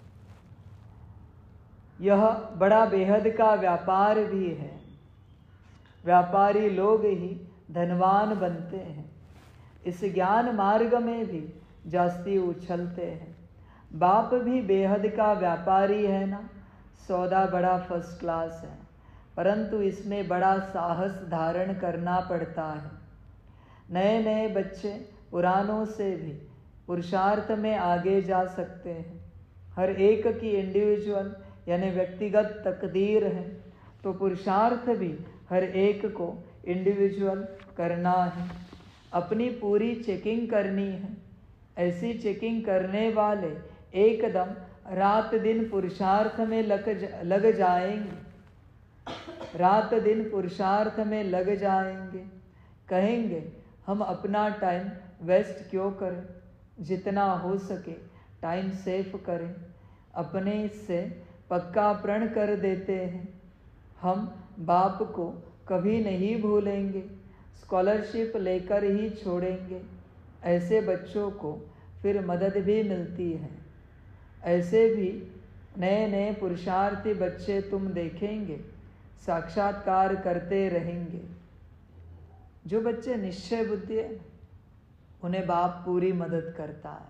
यह बड़ा बेहद का व्यापार भी है। व्यापारी लोग ही धनवान बनते हैं। इस ज्ञान मार्ग में भी जास्ती उछलते हैं। बाप भी बेहद का व्यापारी है ना। सौदा बड़ा फर्स्ट क्लास है, परंतु इसमें बड़ा साहस धारण करना पड़ता है। नए नए बच्चे पुरानों से भी पुरुषार्थ में आगे जा सकते हैं। हर एक की इंडिविजुअल यानी व्यक्तिगत तकदीर है, तो पुरुषार्थ भी हर एक को इंडिविजुअल करना है। अपनी पूरी चेकिंग करनी है। ऐसी चेकिंग करने वाले एकदम रात दिन पुरुषार्थ में लग लग जाएंगे। रात दिन पुरुषार्थ में लग जाएंगे। कहेंगे हम अपना टाइम वेस्ट क्यों करें, जितना हो सके टाइम सेव करें। अपने से पक्का प्रण कर देते हैं, हम बाप को कभी नहीं भूलेंगे, स्कॉलरशिप लेकर ही छोड़ेंगे। ऐसे बच्चों को फिर मदद भी मिलती है। ऐसे भी नए नए पुरुषार्थी बच्चे तुम देखेंगे, साक्षात्कार करते रहेंगे। जो बच्चे निश्चय बुद्धि है उन्हें बाप पूरी मदद करता है।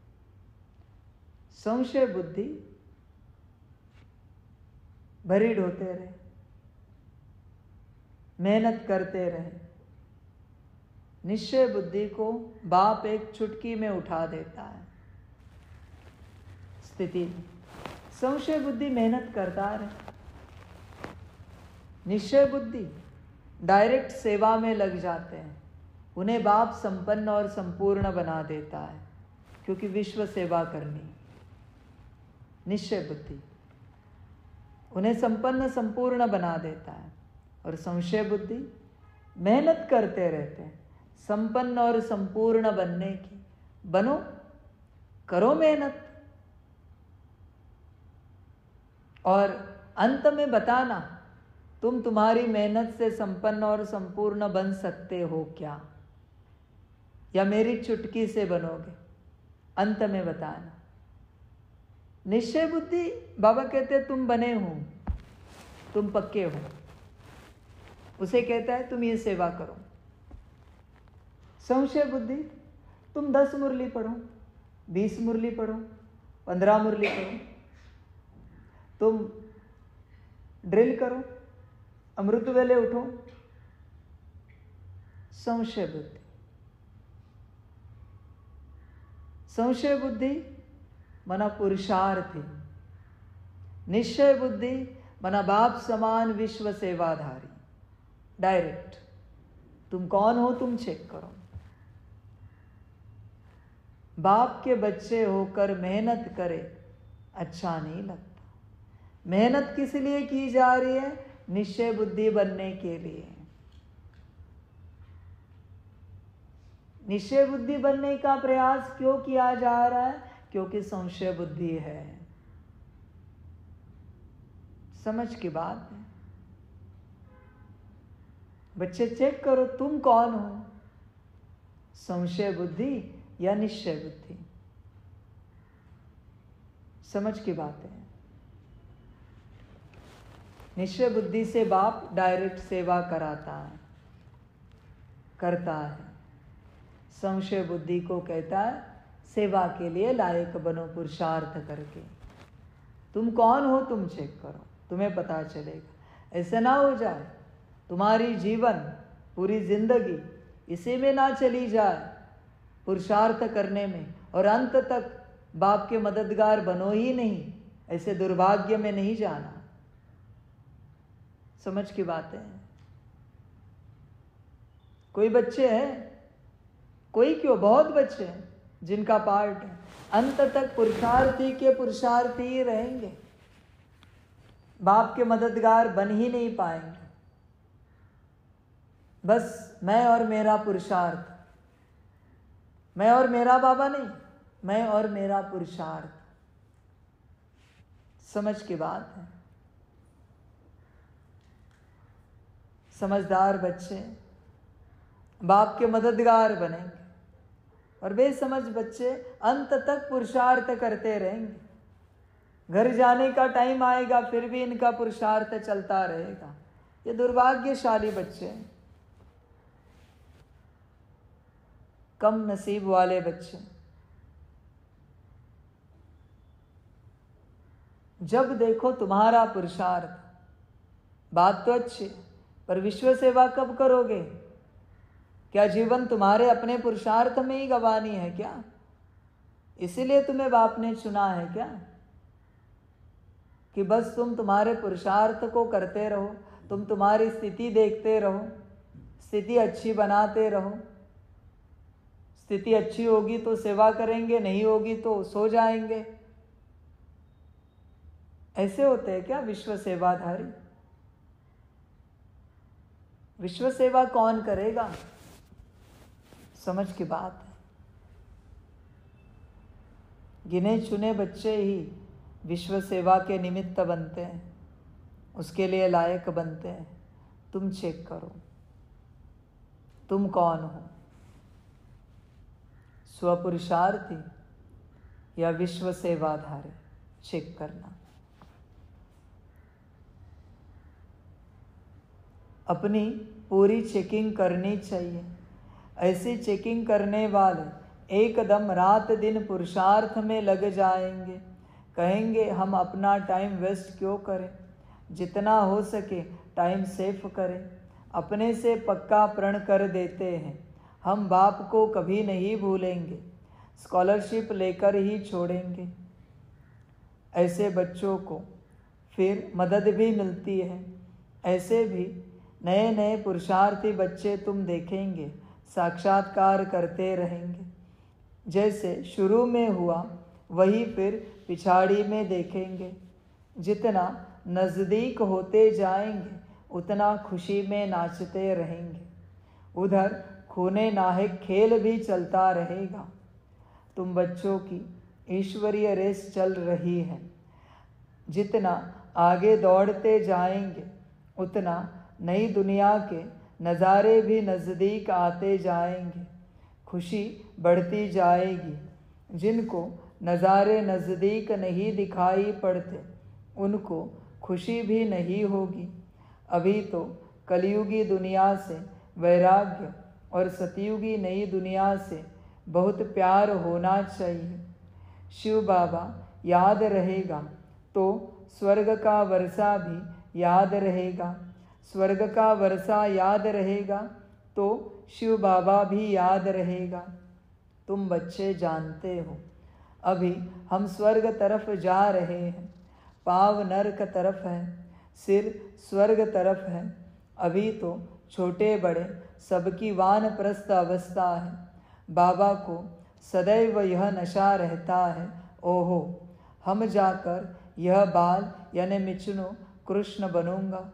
संशय बुद्धि भरीड होते रहे, मेहनत करते रहे। निश्चय बुद्धि को बाप एक चुटकी में उठा देता है। स्थिति संशय बुद्धि मेहनत करता रहे। निश्चय बुद्धि डायरेक्ट सेवा में लग जाते हैं। उन्हें बाप संपन्न और संपूर्ण बना देता है, क्योंकि विश्व सेवा करनी। निश्चय बुद्धि उन्हें संपन्न संपूर्ण बना देता है। और संशय बुद्धि मेहनत करते रहते हैं संपन्न और संपूर्ण बनने की। बनो, करो मेहनत, और अंत में बताना तुम तुम्हारी मेहनत से संपन्न और संपूर्ण बन सकते हो क्या, या मेरी चुटकी से बनोगे। अंत में बताना। निश्चय बुद्धि बाबा कहते तुम बने हो, तुम पक्के हो। उसे कहता है तुम ये सेवा करो। संशय बुद्धि तुम दस मुरली पढ़ो, बीस मुरली पढ़ो, पंद्रह मुरली पढ़ो, तुम ड्रिल करो, अमृत वेले उठो। संशय बुद्धि संशय बुद्धि मना पुरुषार्थी। निश्चय बुद्धि मना बाप समान विश्व सेवाधारी। डायरेक्ट तुम कौन हो तुम चेक करो। बाप के बच्चे होकर मेहनत करे अच्छा नहीं लगता। मेहनत किस लिए की जा रही है? निश्चय बुद्धि बनने के लिए। निश्चय बुद्धि बनने का प्रयास क्यों किया जा रहा है? क्योंकि संशय बुद्धि है। समझ की बात है। बच्चे चेक करो तुम कौन हो, संशय बुद्धि या निश्चय बुद्धि? समझ की बात है। निश्चय बुद्धि से बाप डायरेक्ट सेवा कराता है, करता है। संशय बुद्धि को कहता है सेवा के लिए लायक बनो पुरुषार्थ करके। तुम कौन हो तुम चेक करो, तुम्हें पता चलेगा। ऐसा ना हो जाए तुम्हारी जीवन पूरी जिंदगी इसी में ना चली जाए, पुरुषार्थ करने में, और अंत तक बाप के मददगार बनो ही नहीं, ऐसे दुर्भाग्य में नहीं जाना। समझ की बात है। कोई बच्चे हैं, कोई क्यों, बहुत बच्चे हैं जिनका पार्ट है, अंत तक पुरुषार्थी के पुरुषार्थी ही रहेंगे, बाप के मददगार बन ही नहीं पाएंगे। बस मैं और मेरा पुरुषार्थ, मैं और मेरा बाबा नहीं, मैं और मेरा पुरुषार्थ। समझ की बात है। समझदार बच्चे बाप के मददगार बनेंगे और बेसमझ बच्चे अंत तक पुरुषार्थ करते रहेंगे। घर जाने का टाइम आएगा फिर भी इनका पुरुषार्थ चलता रहेगा। ये दुर्भाग्यशाली बच्चे हैं, कम नसीब वाले बच्चे। जब देखो तुम्हारा पुरुषार्थ, बात तो अच्छी, पर विश्व सेवा कब करोगे? क्या जीवन तुम्हारे अपने पुरुषार्थ में ही गंवानी है क्या? इसीलिए तुम्हें बाप ने चुना है क्या कि बस तुम तुम्हारे पुरुषार्थ को करते रहो, तुम तुम्हारी स्थिति देखते रहो, स्थिति अच्छी बनाते रहो। स्थिति अच्छी होगी तो सेवा करेंगे, नहीं होगी तो सो जाएंगे। ऐसे होते हैं क्या विश्व सेवाधारी? विश्व सेवा कौन करेगा? समझ की बात है। गिने चुने बच्चे ही विश्व सेवा के निमित्त बनते हैं, उसके लिए लायक बनते हैं। तुम चेक करो तुम कौन हो, स्वपुरुषार्थी या विश्व सेवाधारी? चेक करना। अपनी पूरी चेकिंग करनी चाहिए। ऐसी चेकिंग करने वाले एकदम रात दिन पुरुषार्थ में लग जाएंगे। कहेंगे हम अपना टाइम वेस्ट क्यों करें, जितना हो सके टाइम सेव करें। अपने से पक्का प्रण कर देते हैं हम बाप को कभी नहीं भूलेंगे, स्कॉलरशिप लेकर ही छोड़ेंगे। ऐसे बच्चों को फिर मदद भी मिलती है। ऐसे भी नए नए पुरुषार्थी बच्चे तुम देखेंगे साक्षात्कार करते रहेंगे। जैसे शुरू में हुआ वही फिर पिछाड़ी में देखेंगे। जितना नज़दीक होते जाएंगे उतना खुशी में नाचते रहेंगे। उधर खूने नाहक खेल भी चलता रहेगा। तुम बच्चों की ईश्वरीय रेस चल रही है। जितना आगे दौड़ते जाएंगे उतना नई दुनिया के नज़ारे भी नज़दीक आते जाएंगे। खुशी बढ़ती जाएगी। जिनको नज़ारे नज़दीक नहीं दिखाई पड़ते उनको खुशी भी नहीं होगी। अभी तो कलयुगी दुनिया से वैराग्य और सतयुगी नई दुनिया से बहुत प्यार होना चाहिए। शिव बाबा याद रहेगा तो स्वर्ग का वर्षा भी याद रहेगा। स्वर्ग का वर्षा याद रहेगा तो शिव बाबा भी याद रहेगा। तुम बच्चे जानते हो अभी हम स्वर्ग तरफ जा रहे हैं। पाँव नरक तरफ है, सिर स्वर्ग तरफ है। अभी तो छोटे बड़े सबकी वानप्रस्थ अवस्था है। बाबा को सदैव यह नशा रहता है, ओहो हम जाकर यह बाल यानी मिचुनो कृष्ण बनूंगा।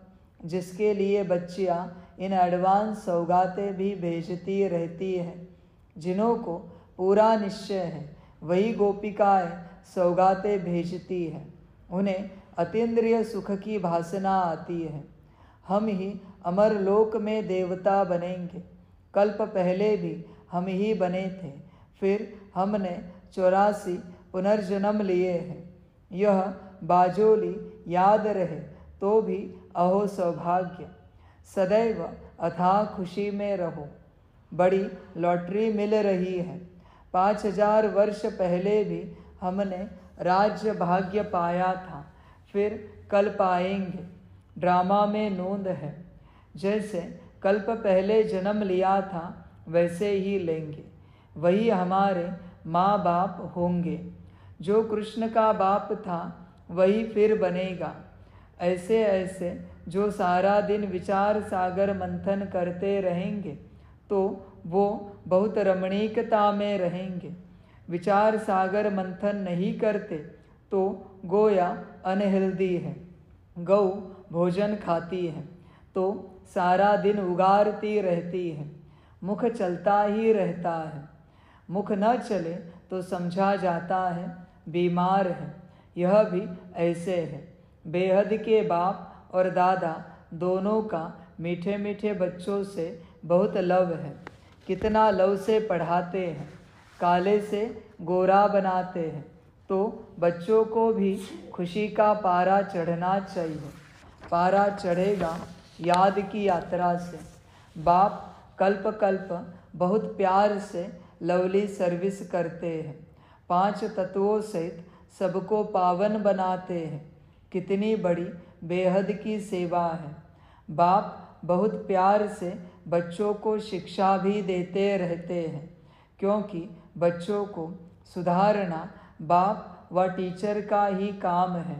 जिसके लिए बच्चियाँ इन एडवांस सौगातें भी भेजती रहती है। जिन्हों को पूरा निश्चय है वही गोपिकाएं सौगातें भेजती है। उन्हें अतीन्द्रिय सुख की भासना आती है। हम ही अमर लोक में देवता बनेंगे। कल्प पहले भी हम ही बने थे, फिर हमने चौरासी पुनर्जन्म लिए हैं। यह बाजोली याद रहे तो भी अहो सौभाग्य। सदैव अथाह खुशी में रहो। बड़ी लॉटरी मिल रही है। पाँच हजार वर्ष पहले भी हमने राज्य भाग्य पाया था, फिर कल पाएंगे। ड्रामा में नोंद है, जैसे कल्प पहले जन्म लिया था वैसे ही लेंगे। वही हमारे माँ बाप होंगे। जो कृष्ण का बाप था वही फिर बनेगा। ऐसे ऐसे जो सारा दिन विचार सागर मंथन करते रहेंगे तो वो बहुत रमणीकता में रहेंगे। विचार सागर मंथन नहीं करते तो गोया अनहेल्दी है। गौ भोजन खाती है तो सारा दिन उगारती रहती है। मुख चलता ही रहता है। मुख न चले तो समझा जाता है बीमार है। यह भी ऐसे है। बेहद के बाप और दादा दोनों का मीठे मीठे बच्चों से बहुत लव है। कितना लव से पढ़ाते हैं। काले से गोरा बनाते हैं तो बच्चों को भी खुशी का पारा चढ़ना चाहिए। पारा चढ़ेगा याद की यात्रा से। बाप कल्प कल्प बहुत प्यार से लवली सर्विस करते हैं। पांच तत्वों सहित सबको पावन बनाते हैं। कितनी बड़ी बेहद की सेवा है। बाप बहुत प्यार से बच्चों को शिक्षा भी देते रहते हैं, क्योंकि बच्चों को सुधारना बाप व टीचर का ही काम है।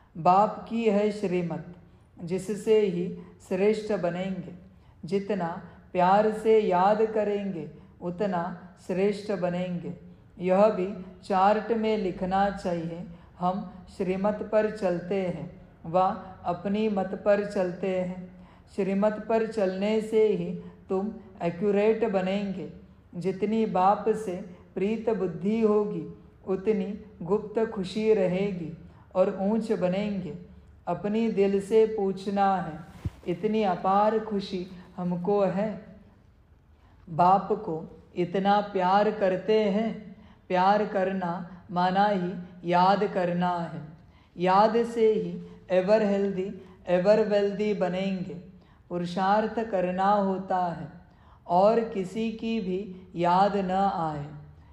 बाप की है श्रीमत, जिससे ही श्रेष्ठ बनेंगे। जितना प्यार से याद करेंगे उतना श्रेष्ठ बनेंगे। यह भी चार्ट में लिखना चाहिए। हम श्रीमत पर चलते हैं व अपनी मत पर चलते हैं। श्रीमत पर चलने से ही तुम एक्यूरेट बनेंगे। जितनी बाप से प्रीत बुद्धि होगी उतनी गुप्त खुशी रहेगी और ऊंच बनेंगे। अपनी दिल से पूछना है, इतनी अपार खुशी हमको है। बाप को इतना प्यार करते हैं। प्यार करना माना ही याद करना है। याद से ही एवर हेल्दी एवर वेल्दी बनेंगे। पुरुषार्थ करना होता है और किसी की भी याद न आए।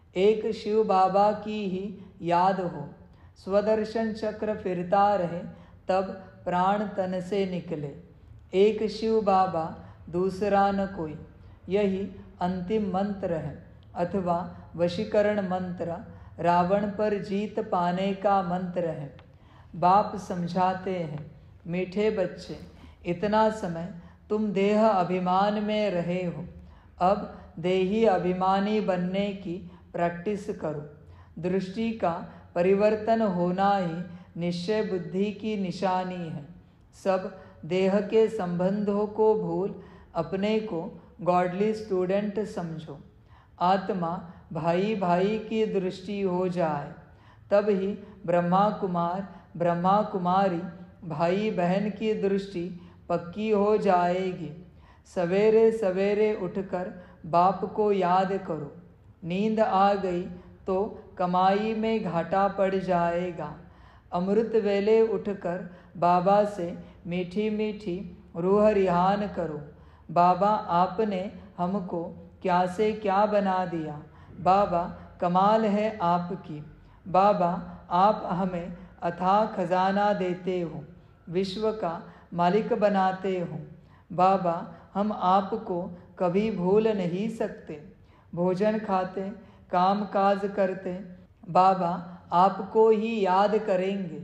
एक शिव बाबा की ही याद हो। स्वदर्शन चक्र फिरता रहे तब प्राण तन से निकले। एक शिव बाबा दूसरा न कोई, यही अंतिम मंत्र है। अथवा वशीकरण मंत्र रावण पर जीत पाने का मंत्र है। बाप समझाते हैं, मीठे बच्चे, इतना समय तुम देह अभिमान में रहे हो, अब देही अभिमानी बनने की प्रैक्टिस करो। दृष्टि का परिवर्तन होना ही निश्चय बुद्धि की निशानी है। सब देह के संबंधों को भूल अपने को गॉडली स्टूडेंट समझो। आत्मा भाई भाई की दृष्टि हो जाए तब ही ब्रह्मा कुमार ब्रह्मा कुमारी भाई बहन की दृष्टि पक्की हो जाएगी। सवेरे सवेरे उठकर बाप को याद करो। नींद आ गई तो कमाई में घाटा पड़ जाएगा। अमृत वेले उठकर बाबा से मीठी मीठी रूह रिहान करो। बाबा आपने हमको क्या से क्या बना दिया। बाबा कमाल है आपकी। बाबा आप हमें अथाह खजाना देते हो, विश्व का मालिक बनाते हो। बाबा हम आपको कभी भूल नहीं सकते। भोजन खाते, काम काज करते, बाबा आपको ही याद करेंगे।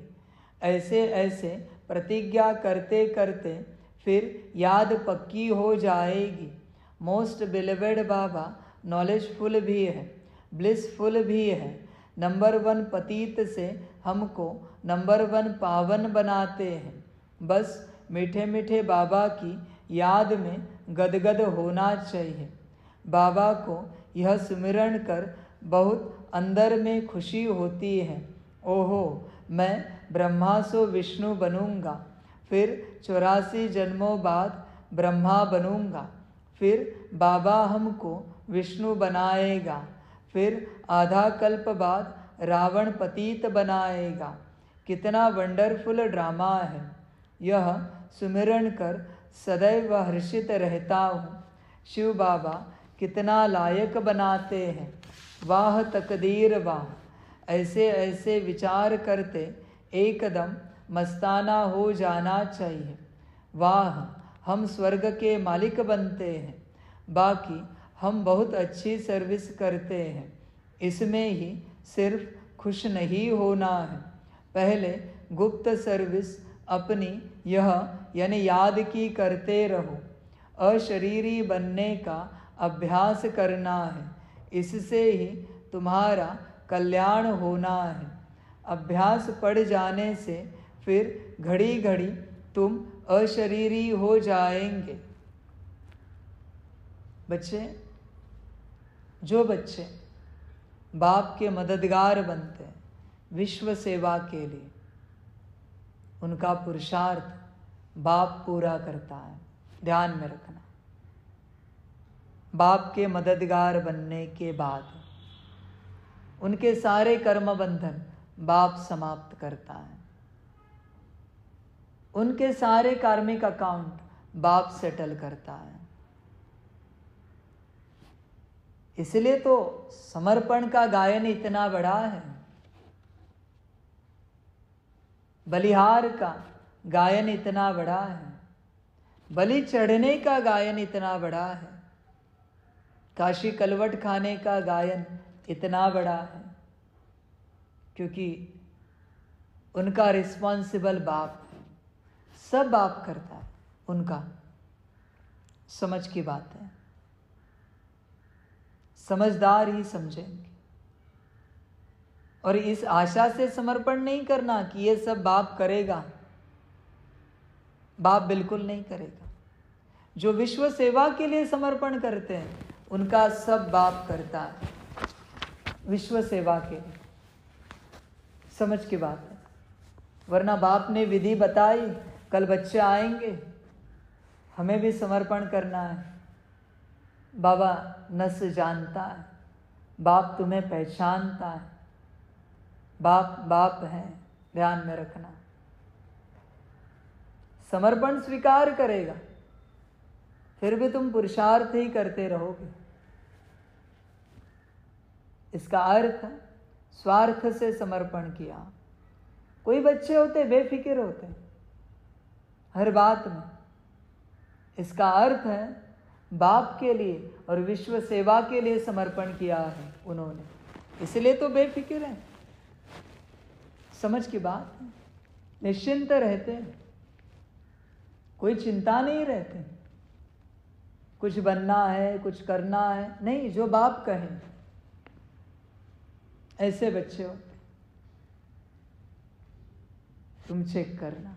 ऐसे ऐसे प्रतिज्ञा करते करते फिर याद पक्की हो जाएगी। मोस्ट बिलीवेड बाबा नॉलेजफुल भी है, ब्लिसफुल भी है। नंबर वन पतित से हमको नंबर वन पावन बनाते हैं। बस मीठे मीठे बाबा की याद में गदगद होना चाहिए। बाबा को यह सुमिरन कर बहुत अंदर में खुशी होती है। ओहो, मैं ब्रह्मा सो विष्णु बनूंगा, फिर चौरासी जन्मों बाद ब्रह्मा बनूंगा, फिर बाबा हमको विष्णु बनाएगा, फिर आधा कल्प बाद रावण पतित बनाएगा। कितना वंडरफुल ड्रामा है। यह सुमिरन कर सदैव हर्षित रहता हूँ। शिव बाबा कितना लायक बनाते हैं। वाह तकदीर वाह। ऐसे ऐसे विचार करते एकदम मस्ताना हो जाना चाहिए। वाह, हम स्वर्ग के मालिक बनते हैं। बाकी हम बहुत अच्छी सर्विस करते हैं, इसमें ही सिर्फ खुश नहीं होना है। पहले गुप्त सर्विस अपनी यह यानी याद की करते रहो। अशरीरी बनने का अभ्यास करना है, इससे ही तुम्हारा कल्याण होना है। अभ्यास पड़ जाने से फिर घड़ी घड़ी तुम अशरीरी हो जाएंगे। बच्चे, जो बच्चे बाप के मददगार बनते हैं विश्व सेवा के लिए, उनका पुरुषार्थ बाप पूरा करता है। ध्यान में रखना, बाप के मददगार बनने के बाद उनके सारे कर्म बंधन बाप समाप्त करता है। उनके सारे कार्मिक अकाउंट बाप सेटल करता है। इसलिए तो समर्पण का गायन इतना बड़ा है, बलिहार का गायन इतना बड़ा है, बलि चढ़ने का गायन इतना बड़ा है, काशी कलवट खाने का गायन इतना बड़ा है, क्योंकि उनका रिस्पॉन्सिबल बाप है। सब बाप करता है उनका। समझ की बात है, समझदार ही समझेंगे। और इस आशा से समर्पण नहीं करना कि ये सब बाप करेगा। बाप बिल्कुल नहीं करेगा। जो विश्व सेवा के लिए समर्पण करते हैं उनका सब बाप करता है, विश्व सेवा के लिए। समझ की बात है। वरना बाप ने विधि बताई, कल बच्चे आएंगे, हमें भी समर्पण करना है। बाबा नस जानता है, बाप तुम्हें पहचानता है, बाप बाप है। ध्यान में रखना, समर्पण स्वीकार करेगा, फिर भी तुम पुरुषार्थ ही करते रहोगे। इसका अर्थ स्वार्थ से समर्पण किया। कोई बच्चे होते बेफिक्र होते हर बात में। इसका अर्थ है बाप के लिए और विश्व सेवा के लिए समर्पण किया है उन्होंने, इसलिए तो बेफिक्र है। समझ की बात है। निश्चिंत रहते हैं, कोई चिंता नहीं रहते। कुछ बनना है, कुछ करना है, नहीं, जो बाप कहें ऐसे बच्चे होते। तुम चेक करना।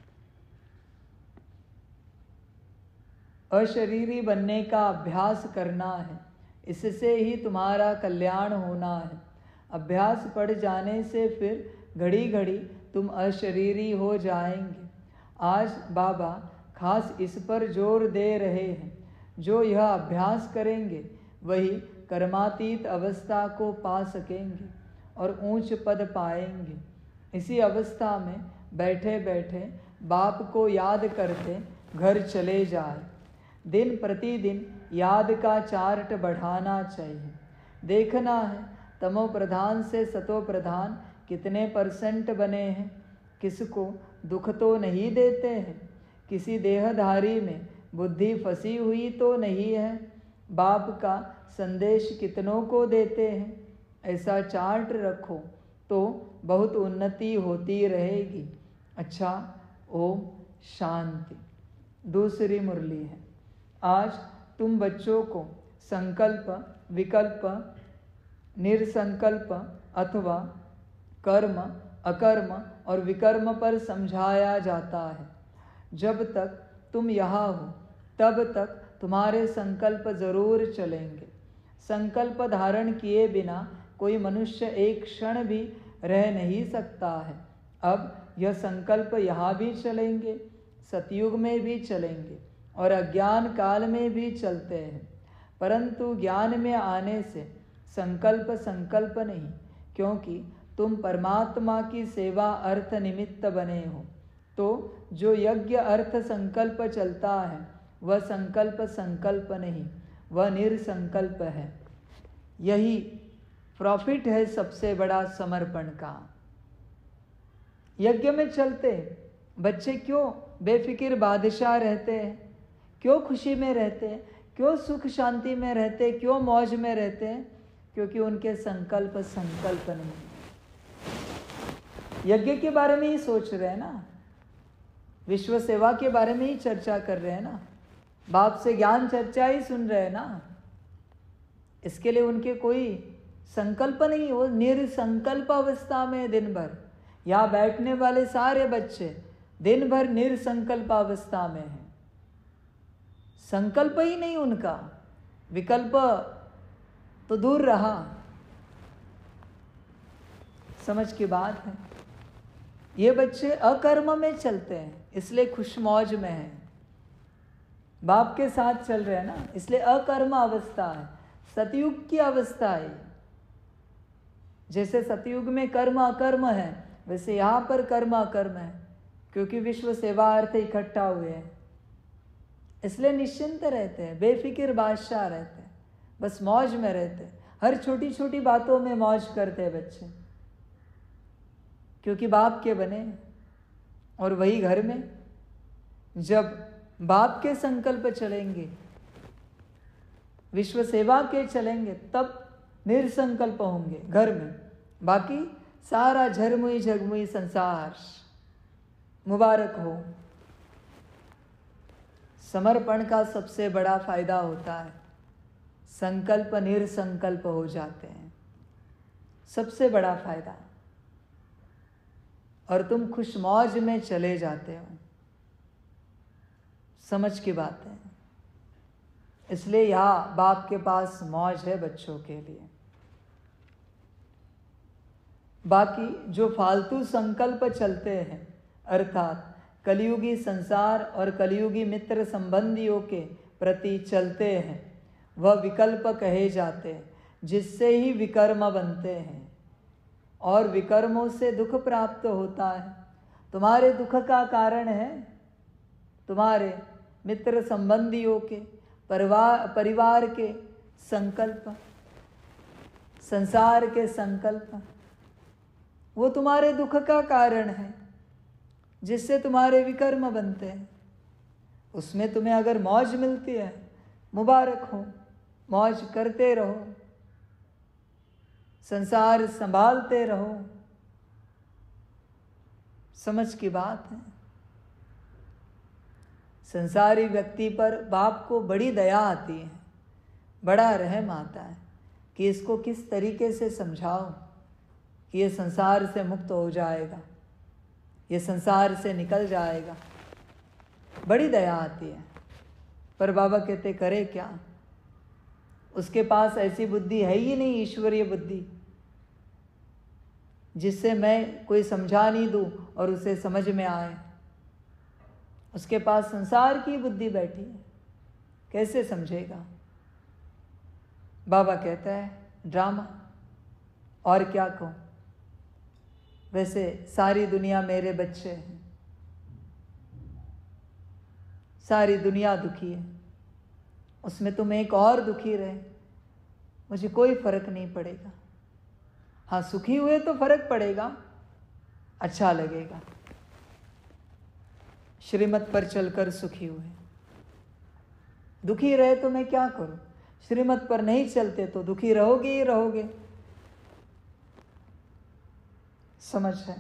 अशरीरी बनने का अभ्यास करना है, इससे ही तुम्हारा कल्याण होना है। अभ्यास पड़ जाने से फिर घड़ी घड़ी तुम अशरीरी हो जाएंगे। आज बाबा खास इस पर जोर दे रहे हैं। जो यह अभ्यास करेंगे वही कर्मातीत अवस्था को पा सकेंगे और ऊंच पद पाएंगे। इसी अवस्था में बैठे बैठे बाप को याद करते घर चले जाए। दिन प्रतिदिन याद का चार्ट बढ़ाना चाहिए। देखना है तमो प्रधान से सतो प्रधान कितने परसेंट बने हैं। किसको दुख तो नहीं देते हैं, किसी देहधारी में बुद्धि फंसी हुई तो नहीं है, बाप का संदेश कितनों को देते हैं। ऐसा चार्ट रखो तो बहुत उन्नति होती रहेगी। अच्छा, ओम शांति। दूसरी मुरली है। आज तुम बच्चों को संकल्प, विकल्प, निरसंकल्प अथवा कर्म, अकर्म और विकर्म पर समझाया जाता है। जब तक तुम यहाँ हो तब तक तुम्हारे संकल्प जरूर चलेंगे। संकल्प धारण किए बिना कोई मनुष्य एक क्षण भी रह नहीं सकता है। अब यह संकल्प यहाँ भी चलेंगे, सतयुग में भी चलेंगे और अज्ञान काल में भी चलते हैं, परंतु ज्ञान में आने से संकल्प संकल्प नहीं, क्योंकि तुम परमात्मा की सेवा अर्थ निमित्त बने हो। तो जो यज्ञ अर्थ संकल्प चलता है वह संकल्प संकल्प नहीं, वह निरसंकल्प है। यही प्रॉफिट है सबसे बड़ा समर्पण का। यज्ञ में चलते बच्चे क्यों बेफिक्र बादशाह रहते हैं, क्यों खुशी में रहते हैं, क्यों सुख शांति में रहते हैं, क्यों मौज में रहते हैं? क्योंकि उनके संकल्प संकल्प नहीं। यज्ञ के बारे में ही सोच रहे हैं ना, विश्व सेवा के बारे में ही चर्चा कर रहे हैं ना, बाप से ज्ञान चर्चा ही सुन रहे हैं ना। इसके लिए उनके कोई संकल्प नहीं, वो निरसंकल्प अवस्था में दिन भर। यहाँ बैठने वाले सारे बच्चे दिन भर निरसंकल्प अवस्था में हैं, संकल्प ही नहीं उनका, विकल्प तो दूर रहा। समझ की बात है। ये बच्चे अकर्म में चलते हैं, इसलिए खुश मौज में हैं, बाप के साथ चल रहे हैं ना, इसलिए अकर्म अवस्था है, सतयुग की अवस्था है। जैसे सतयुग में कर्म अकर्म है, वैसे यहाँ पर कर्म अकर्म है, क्योंकि विश्व सेवा अर्थ इकट्ठा हुए हैं, इसलिए निश्चिंत रहते हैं, बेफिक्र बादशाह रहते हैं, बस मौज में रहते हैं। हर छोटी छोटी बातों में मौज करते हैं बच्चे, क्योंकि बाप के बने। और वही घर में जब बाप के संकल्प चलेंगे, विश्व सेवा के चलेंगे, तब निरसंकल्प होंगे घर में। बाकी सारा झरमुई झगमुई संसार मुबारक हो। समर्पण का सबसे बड़ा फायदा होता है, संकल्प निरसंकल्प हो जाते हैं, सबसे बड़ा फायदा। और तुम खुश मौज में चले जाते हो, समझ की बात है। इसलिए यहाँ बाप के पास मौज है बच्चों के लिए। बाकी जो फालतू संकल्प चलते हैं, अर्थात कलियुगी संसार और कलियुगी मित्र संबंधियों के प्रति चलते हैं, वह विकल्प कहे जाते हैं, जिससे ही विकर्म बनते हैं और विकर्मों से दुख प्राप्त होता है। तुम्हारे दुख का कारण है तुम्हारे मित्र संबंधियों के, परिवार परिवार के संकल्प, संसार के संकल्प, वो तुम्हारे दुख का कारण है, जिससे तुम्हारे विकर्म बनते हैं। उसमें तुम्हें अगर मौज मिलती है, मुबारक हो, मौज करते रहो, संसार संभालते रहो। समझ की बात है। संसारी व्यक्ति पर बाप को बड़ी दया आती है, बड़ा रहम आता है कि इसको किस तरीके से समझाओ कि ये संसार से मुक्त हो जाएगा, ये संसार से निकल जाएगा। बड़ी दया आती है, पर बाबा कहते करे क्या, उसके पास ऐसी बुद्धि है ही नहीं, ईश्वरीय बुद्धि, जिससे मैं कोई समझा नहीं दूं और उसे समझ में आए। उसके पास संसार की बुद्धि बैठी है, कैसे समझेगा। बाबा कहता है ड्रामा, और क्या कहूं। वैसे सारी दुनिया मेरे बच्चे हैं, सारी दुनिया दुखी है, उसमें तुम एक और दुखी रहे, मुझे कोई फर्क नहीं पड़ेगा। हाँ, सुखी हुए तो फर्क पड़ेगा, अच्छा लगेगा। श्रीमत पर चलकर सुखी हुए, दुखी रहे तो मैं क्या करूं। श्रीमत पर नहीं चलते तो दुखी रहोगे ही रहोगे। समझ है।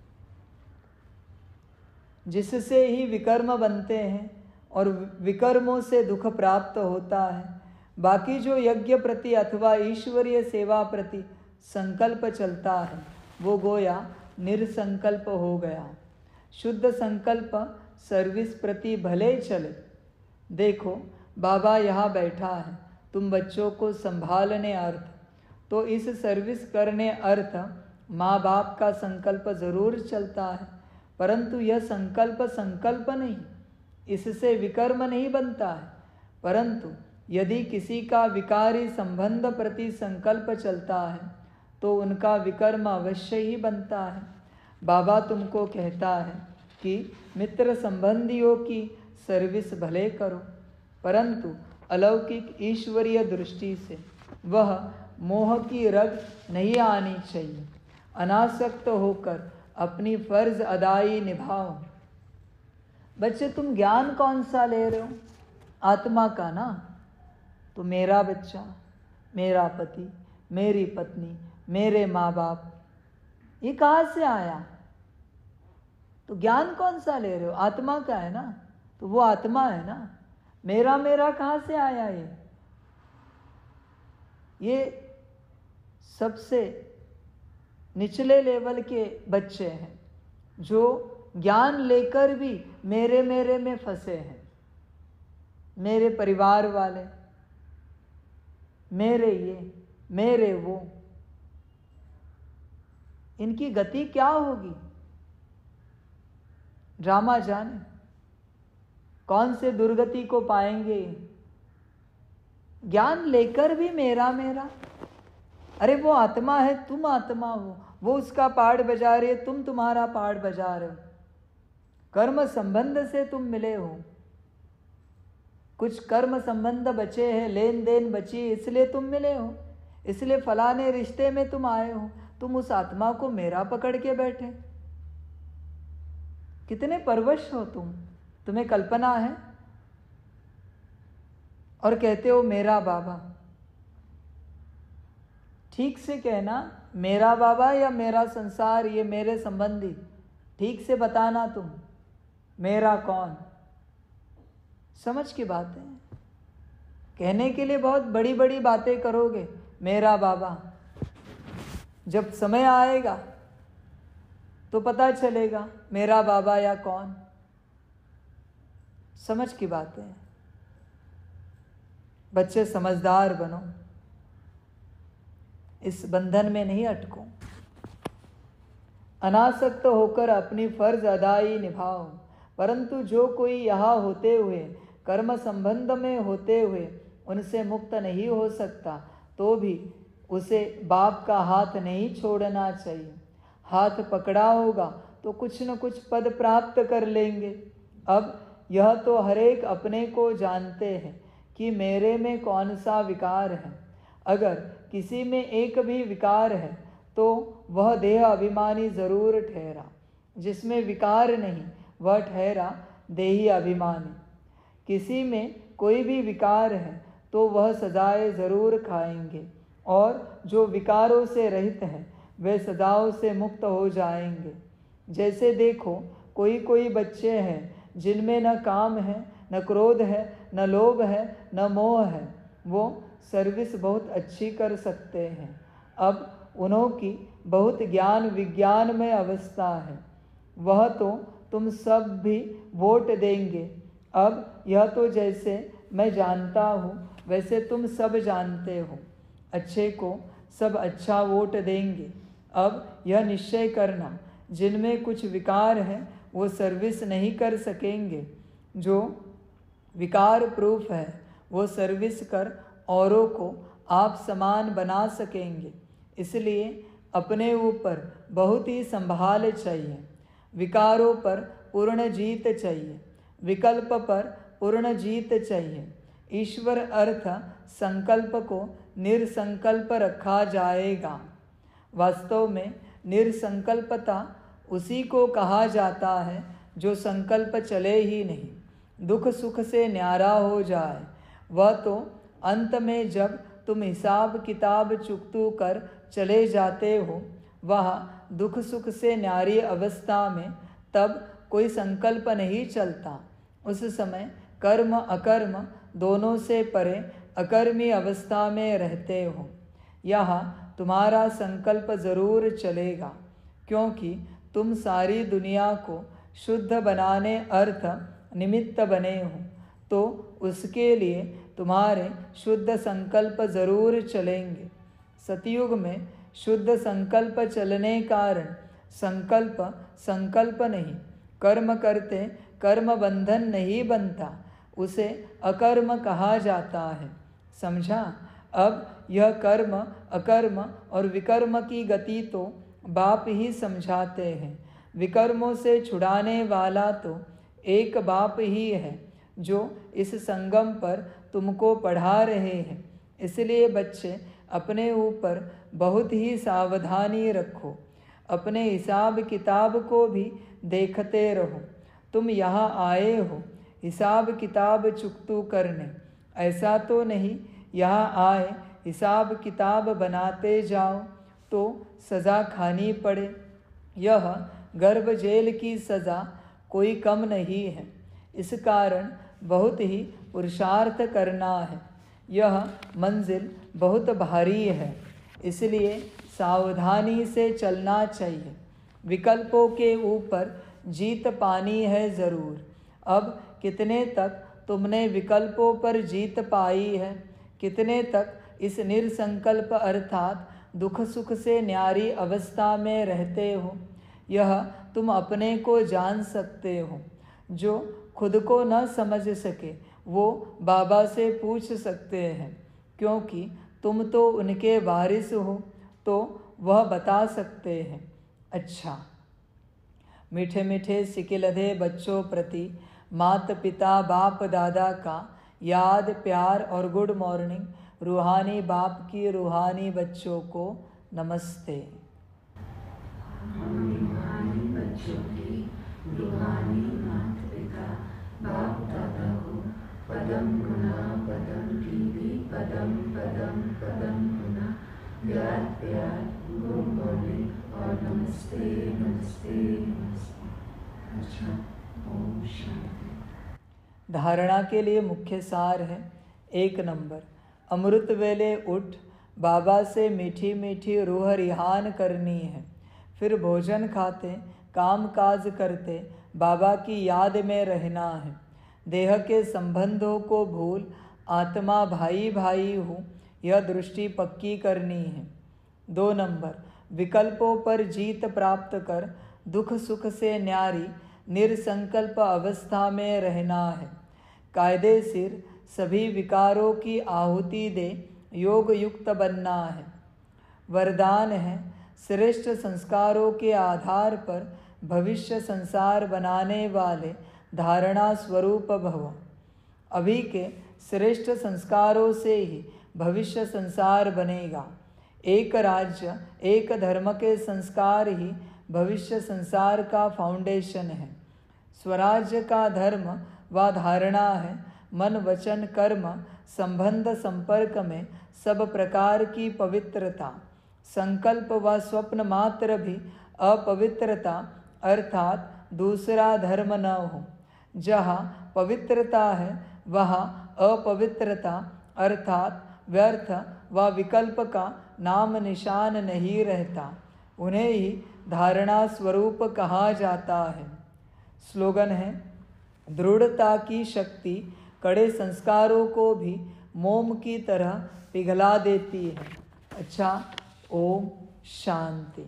जिससे ही विकर्म बनते हैं और विकर्मों से दुख प्राप्त होता है। बाकी जो यज्ञ प्रति अथवा ईश्वरीय सेवा प्रति संकल्प चलता है, वो गोया निरसंकल्प हो गया। शुद्ध संकल्प सर्विस प्रति भले चले। देखो बाबा यहाँ बैठा है, तुम बच्चों को संभालने अर्थ, तो इस सर्विस करने अर्थ माँ बाप का संकल्प जरूर चलता है, परंतु यह संकल्प संकल्प नहीं, इससे विकर्म नहीं बनता है। परंतु यदि किसी का विकारी संबंध प्रति संकल्प चलता है तो उनका विकर्म अवश्य ही बनता है। बाबा तुमको कहता है कि मित्र संबंधियों की सर्विस भले करो, परंतु अलौकिक ईश्वरीय दृष्टि से वह मोह की रग नहीं आनी चाहिए। अनासक्त होकर अपनी फर्ज अदाई निभाओ। बच्चे तुम ज्ञान कौन सा ले रहे हो? आत्मा का ना। तो मेरा बच्चा, मेरा पति, मेरी पत्नी, मेरे माँ बाप, ये कहाँ से आया? तो ज्ञान कौन सा ले रहे हो? आत्मा का है ना, तो वो आत्मा है ना। मेरा मेरा कहाँ से आया? ये ये सबसे निचले लेवल के बच्चे हैं जो ज्ञान लेकर भी मेरे मेरे में फंसे हैं। मेरे परिवार वाले, मेरे ये, मेरे वो, इनकी गति क्या होगी? ड्रामा जाने कौन से दुर्गति को पाएंगे। ज्ञान लेकर भी मेरा मेरा। अरे वो आत्मा है, तुम आत्मा हो। वो उसका पाठ बजा रहे, तुम तुम्हारा पाठ बजा रहे हो। कर्म संबंध से तुम मिले हो, कुछ कर्म संबंध बचे हैं, लेन देन बची, इसलिए तुम मिले हो, इसलिए फलाने रिश्ते में तुम आए हो। तुम उस आत्मा को मेरा पकड़ के बैठे। कितने परवश हो तुम, तुम्हें कल्पना है, और कहते हो मेरा बाबा। ठीक से कहना, मेरा बाबा या मेरा संसार, ये मेरे संबंधी, ठीक से बताना तुम, मेरा कौन? समझ की बात है। कहने के लिए बहुत बड़ी बड़ी बातें करोगे, मेरा बाबा। जब समय आएगा तो पता चलेगा मेरा बाबा या कौन। समझ की बात है। बच्चे समझदार बनो, इस बंधन में नहीं अटको। अनासक्त होकर अपनी फर्ज अदाई निभाओ। परंतु जो कोई यहाँ होते हुए, कर्म संबंध में होते हुए उनसे मुक्त नहीं हो सकता, तो भी उसे बाप का हाथ नहीं छोड़ना चाहिए। हाथ पकड़ा होगा तो कुछ न कुछ पद प्राप्त कर लेंगे। अब यह तो हरेक अपने को जानते हैं कि मेरे में कौन सा विकार है। अगर किसी में एक भी विकार है तो वह देह अभिमानी जरूर ठहरा, जिसमें विकार नहीं वह ठहरा देही अभिमानी। किसी में कोई भी विकार है तो वह सजाएं जरूर खाएंगे, और जो विकारों से रहित हैं वे सजाओं से मुक्त हो जाएंगे। जैसे देखो, कोई कोई बच्चे हैं जिनमें न काम है, न क्रोध है, न लोभ है, न मोह है, वो सर्विस बहुत अच्छी कर सकते हैं। अब उन्हों की बहुत ज्ञान विज्ञान में अवस्था है, वह तो तुम सब भी वोट देंगे। अब यह तो जैसे मैं जानता हूँ वैसे तुम सब जानते हो, अच्छे को सब अच्छा वोट देंगे। अब यह निश्चय करना, जिनमें कुछ विकार है वो सर्विस नहीं कर सकेंगे, जो विकार प्रूफ है वो सर्विस कर औरों को आप समान बना सकेंगे। इसलिए अपने ऊपर बहुत ही संभाल चाहिए। विकारों पर पूर्ण जीत चाहिए, विकल्प पर पूर्ण जीत चाहिए। ईश्वर अर्थ संकल्प को निरसंकल्प रखा जाएगा। वास्तव में निरसंकल्पता उसी को कहा जाता है जो संकल्प चले ही नहीं, दुख सुख से न्यारा हो जाए। वह तो अंत में जब तुम हिसाब किताब चुकतू कर चले जाते हो, वह दुख सुख से न्यारी अवस्था में तब कोई संकल्प नहीं चलता। उस समय कर्म अकर्म दोनों से परे अकर्मी अवस्था में रहते हो। यहाँ तुम्हारा संकल्प जरूर चलेगा, क्योंकि तुम सारी दुनिया को शुद्ध बनाने अर्थ निमित्त बने हो तो उसके लिए तुम्हारे शुद्ध संकल्प जरूर चलेंगे। सतयुग में शुद्ध संकल्प चलने कारण संकल्प संकल्प नहीं, कर्म करते कर्म बंधन नहीं बनता, उसे अकर्म कहा जाता है। समझा? अब यह कर्म अकर्म और विकर्म की गति तो बाप ही समझाते हैं। विकर्मों से छुड़ाने वाला तो एक बाप ही है जो इस संगम पर तुमको पढ़ा रहे हैं। इसलिए बच्चे अपने ऊपर बहुत ही सावधानी रखो, अपने हिसाब किताब को भी देखते रहो। तुम यहाँ आए हो हिसाब किताब चुकतू करने, ऐसा तो नहीं यहाँ आए हिसाब किताब बनाते जाओ तो सज़ा खानी पड़े। यह गर्भ जेल की सज़ा कोई कम नहीं है, इस कारण बहुत ही पुरुषार्थ करना है। यह मंजिल बहुत भारी है, इसलिए सावधानी से चलना चाहिए। विकल्पों के ऊपर जीत पानी है ज़रूर। अब कितने तक तुमने विकल्पों पर जीत पाई है, कितने तक इस निरसंकल्प अर्थात दुख सुख से न्यारी अवस्था में रहते हो, यह तुम अपने को जान सकते हो। जो खुद को न समझ सके वो बाबा से पूछ सकते हैं, क्योंकि तुम तो उनके वारिस हो, तो वह बता सकते हैं। अच्छा, मीठे मीठे सिकिलधे बच्चों प्रति माता पिता बाप दादा का याद प्यार और गुड मॉर्निंग। रूहानी बाप की रूहानी बच्चों को नमस्ते। रूहानी बच्चों की रूहानी माता पिता बाप दादा को पदम गुना पदम की भी पदम पदम पदम गुना प्यार प्यार गुड मॉर्निंग और नमस्ते नमस्ते नमस्ते। अच्छा, ओम शांति। धारणा के लिए मुख्य सार है। एक नंबर, अमृत वेले उठ बाबा से मीठी मीठी रूह रिहान करनी है। फिर भोजन खाते काम काज करते बाबा की याद में रहना है। देह के संबंधों को भूल आत्मा भाई भाई हूँ यह दृष्टि पक्की करनी है। दो नंबर, विकल्पों पर जीत प्राप्त कर दुख सुख से न्यारी निरसंकल्प अवस्था में रहना है। कायदे सिर सभी विकारों की आहुति दे योग युक्त बनना है। वरदान है, श्रेष्ठ संस्कारों के आधार पर भविष्य संसार बनाने वाले धारणा स्वरूप भव। अभी के श्रेष्ठ संस्कारों से ही भविष्य संसार बनेगा। एक राज्य एक धर्म के संस्कार ही भविष्य संसार का फाउंडेशन है। स्वराज्य का धर्म व धारणा है मन वचन कर्म संबंध संपर्क में सब प्रकार की पवित्रता। संकल्प व स्वप्न मात्र भी अपवित्रता अर्थात दूसरा धर्म न हो। जहाँ पवित्रता है वहाँ अपवित्रता अर्थात व्यर्थ व विकल्प का नाम निशान नहीं रहता। उन्हें ही धारणा स्वरूप कहा जाता है। स्लोगन है, दृढ़ता की शक्ति कड़े संस्कारों को भी मोम की तरह पिघला देती है। अच्छा, ओम शांति।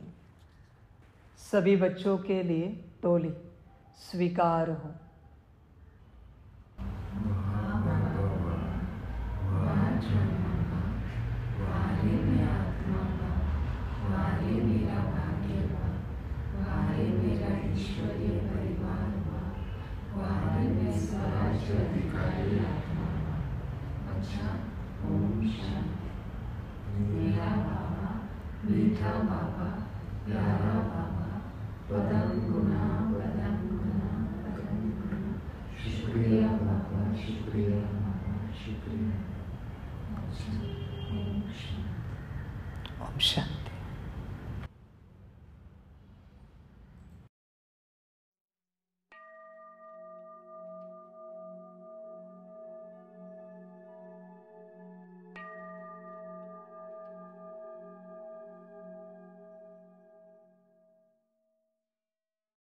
सभी बच्चों के लिए टोली स्वीकार हो। मीठा बाबा प्यारा बाबा पदम गुना पदम गुना पदम गुना। शुक्रिया बाबा शुक्रिया बाबा शुक्रिया। अच्छा, ओम शांति। ओम शांति।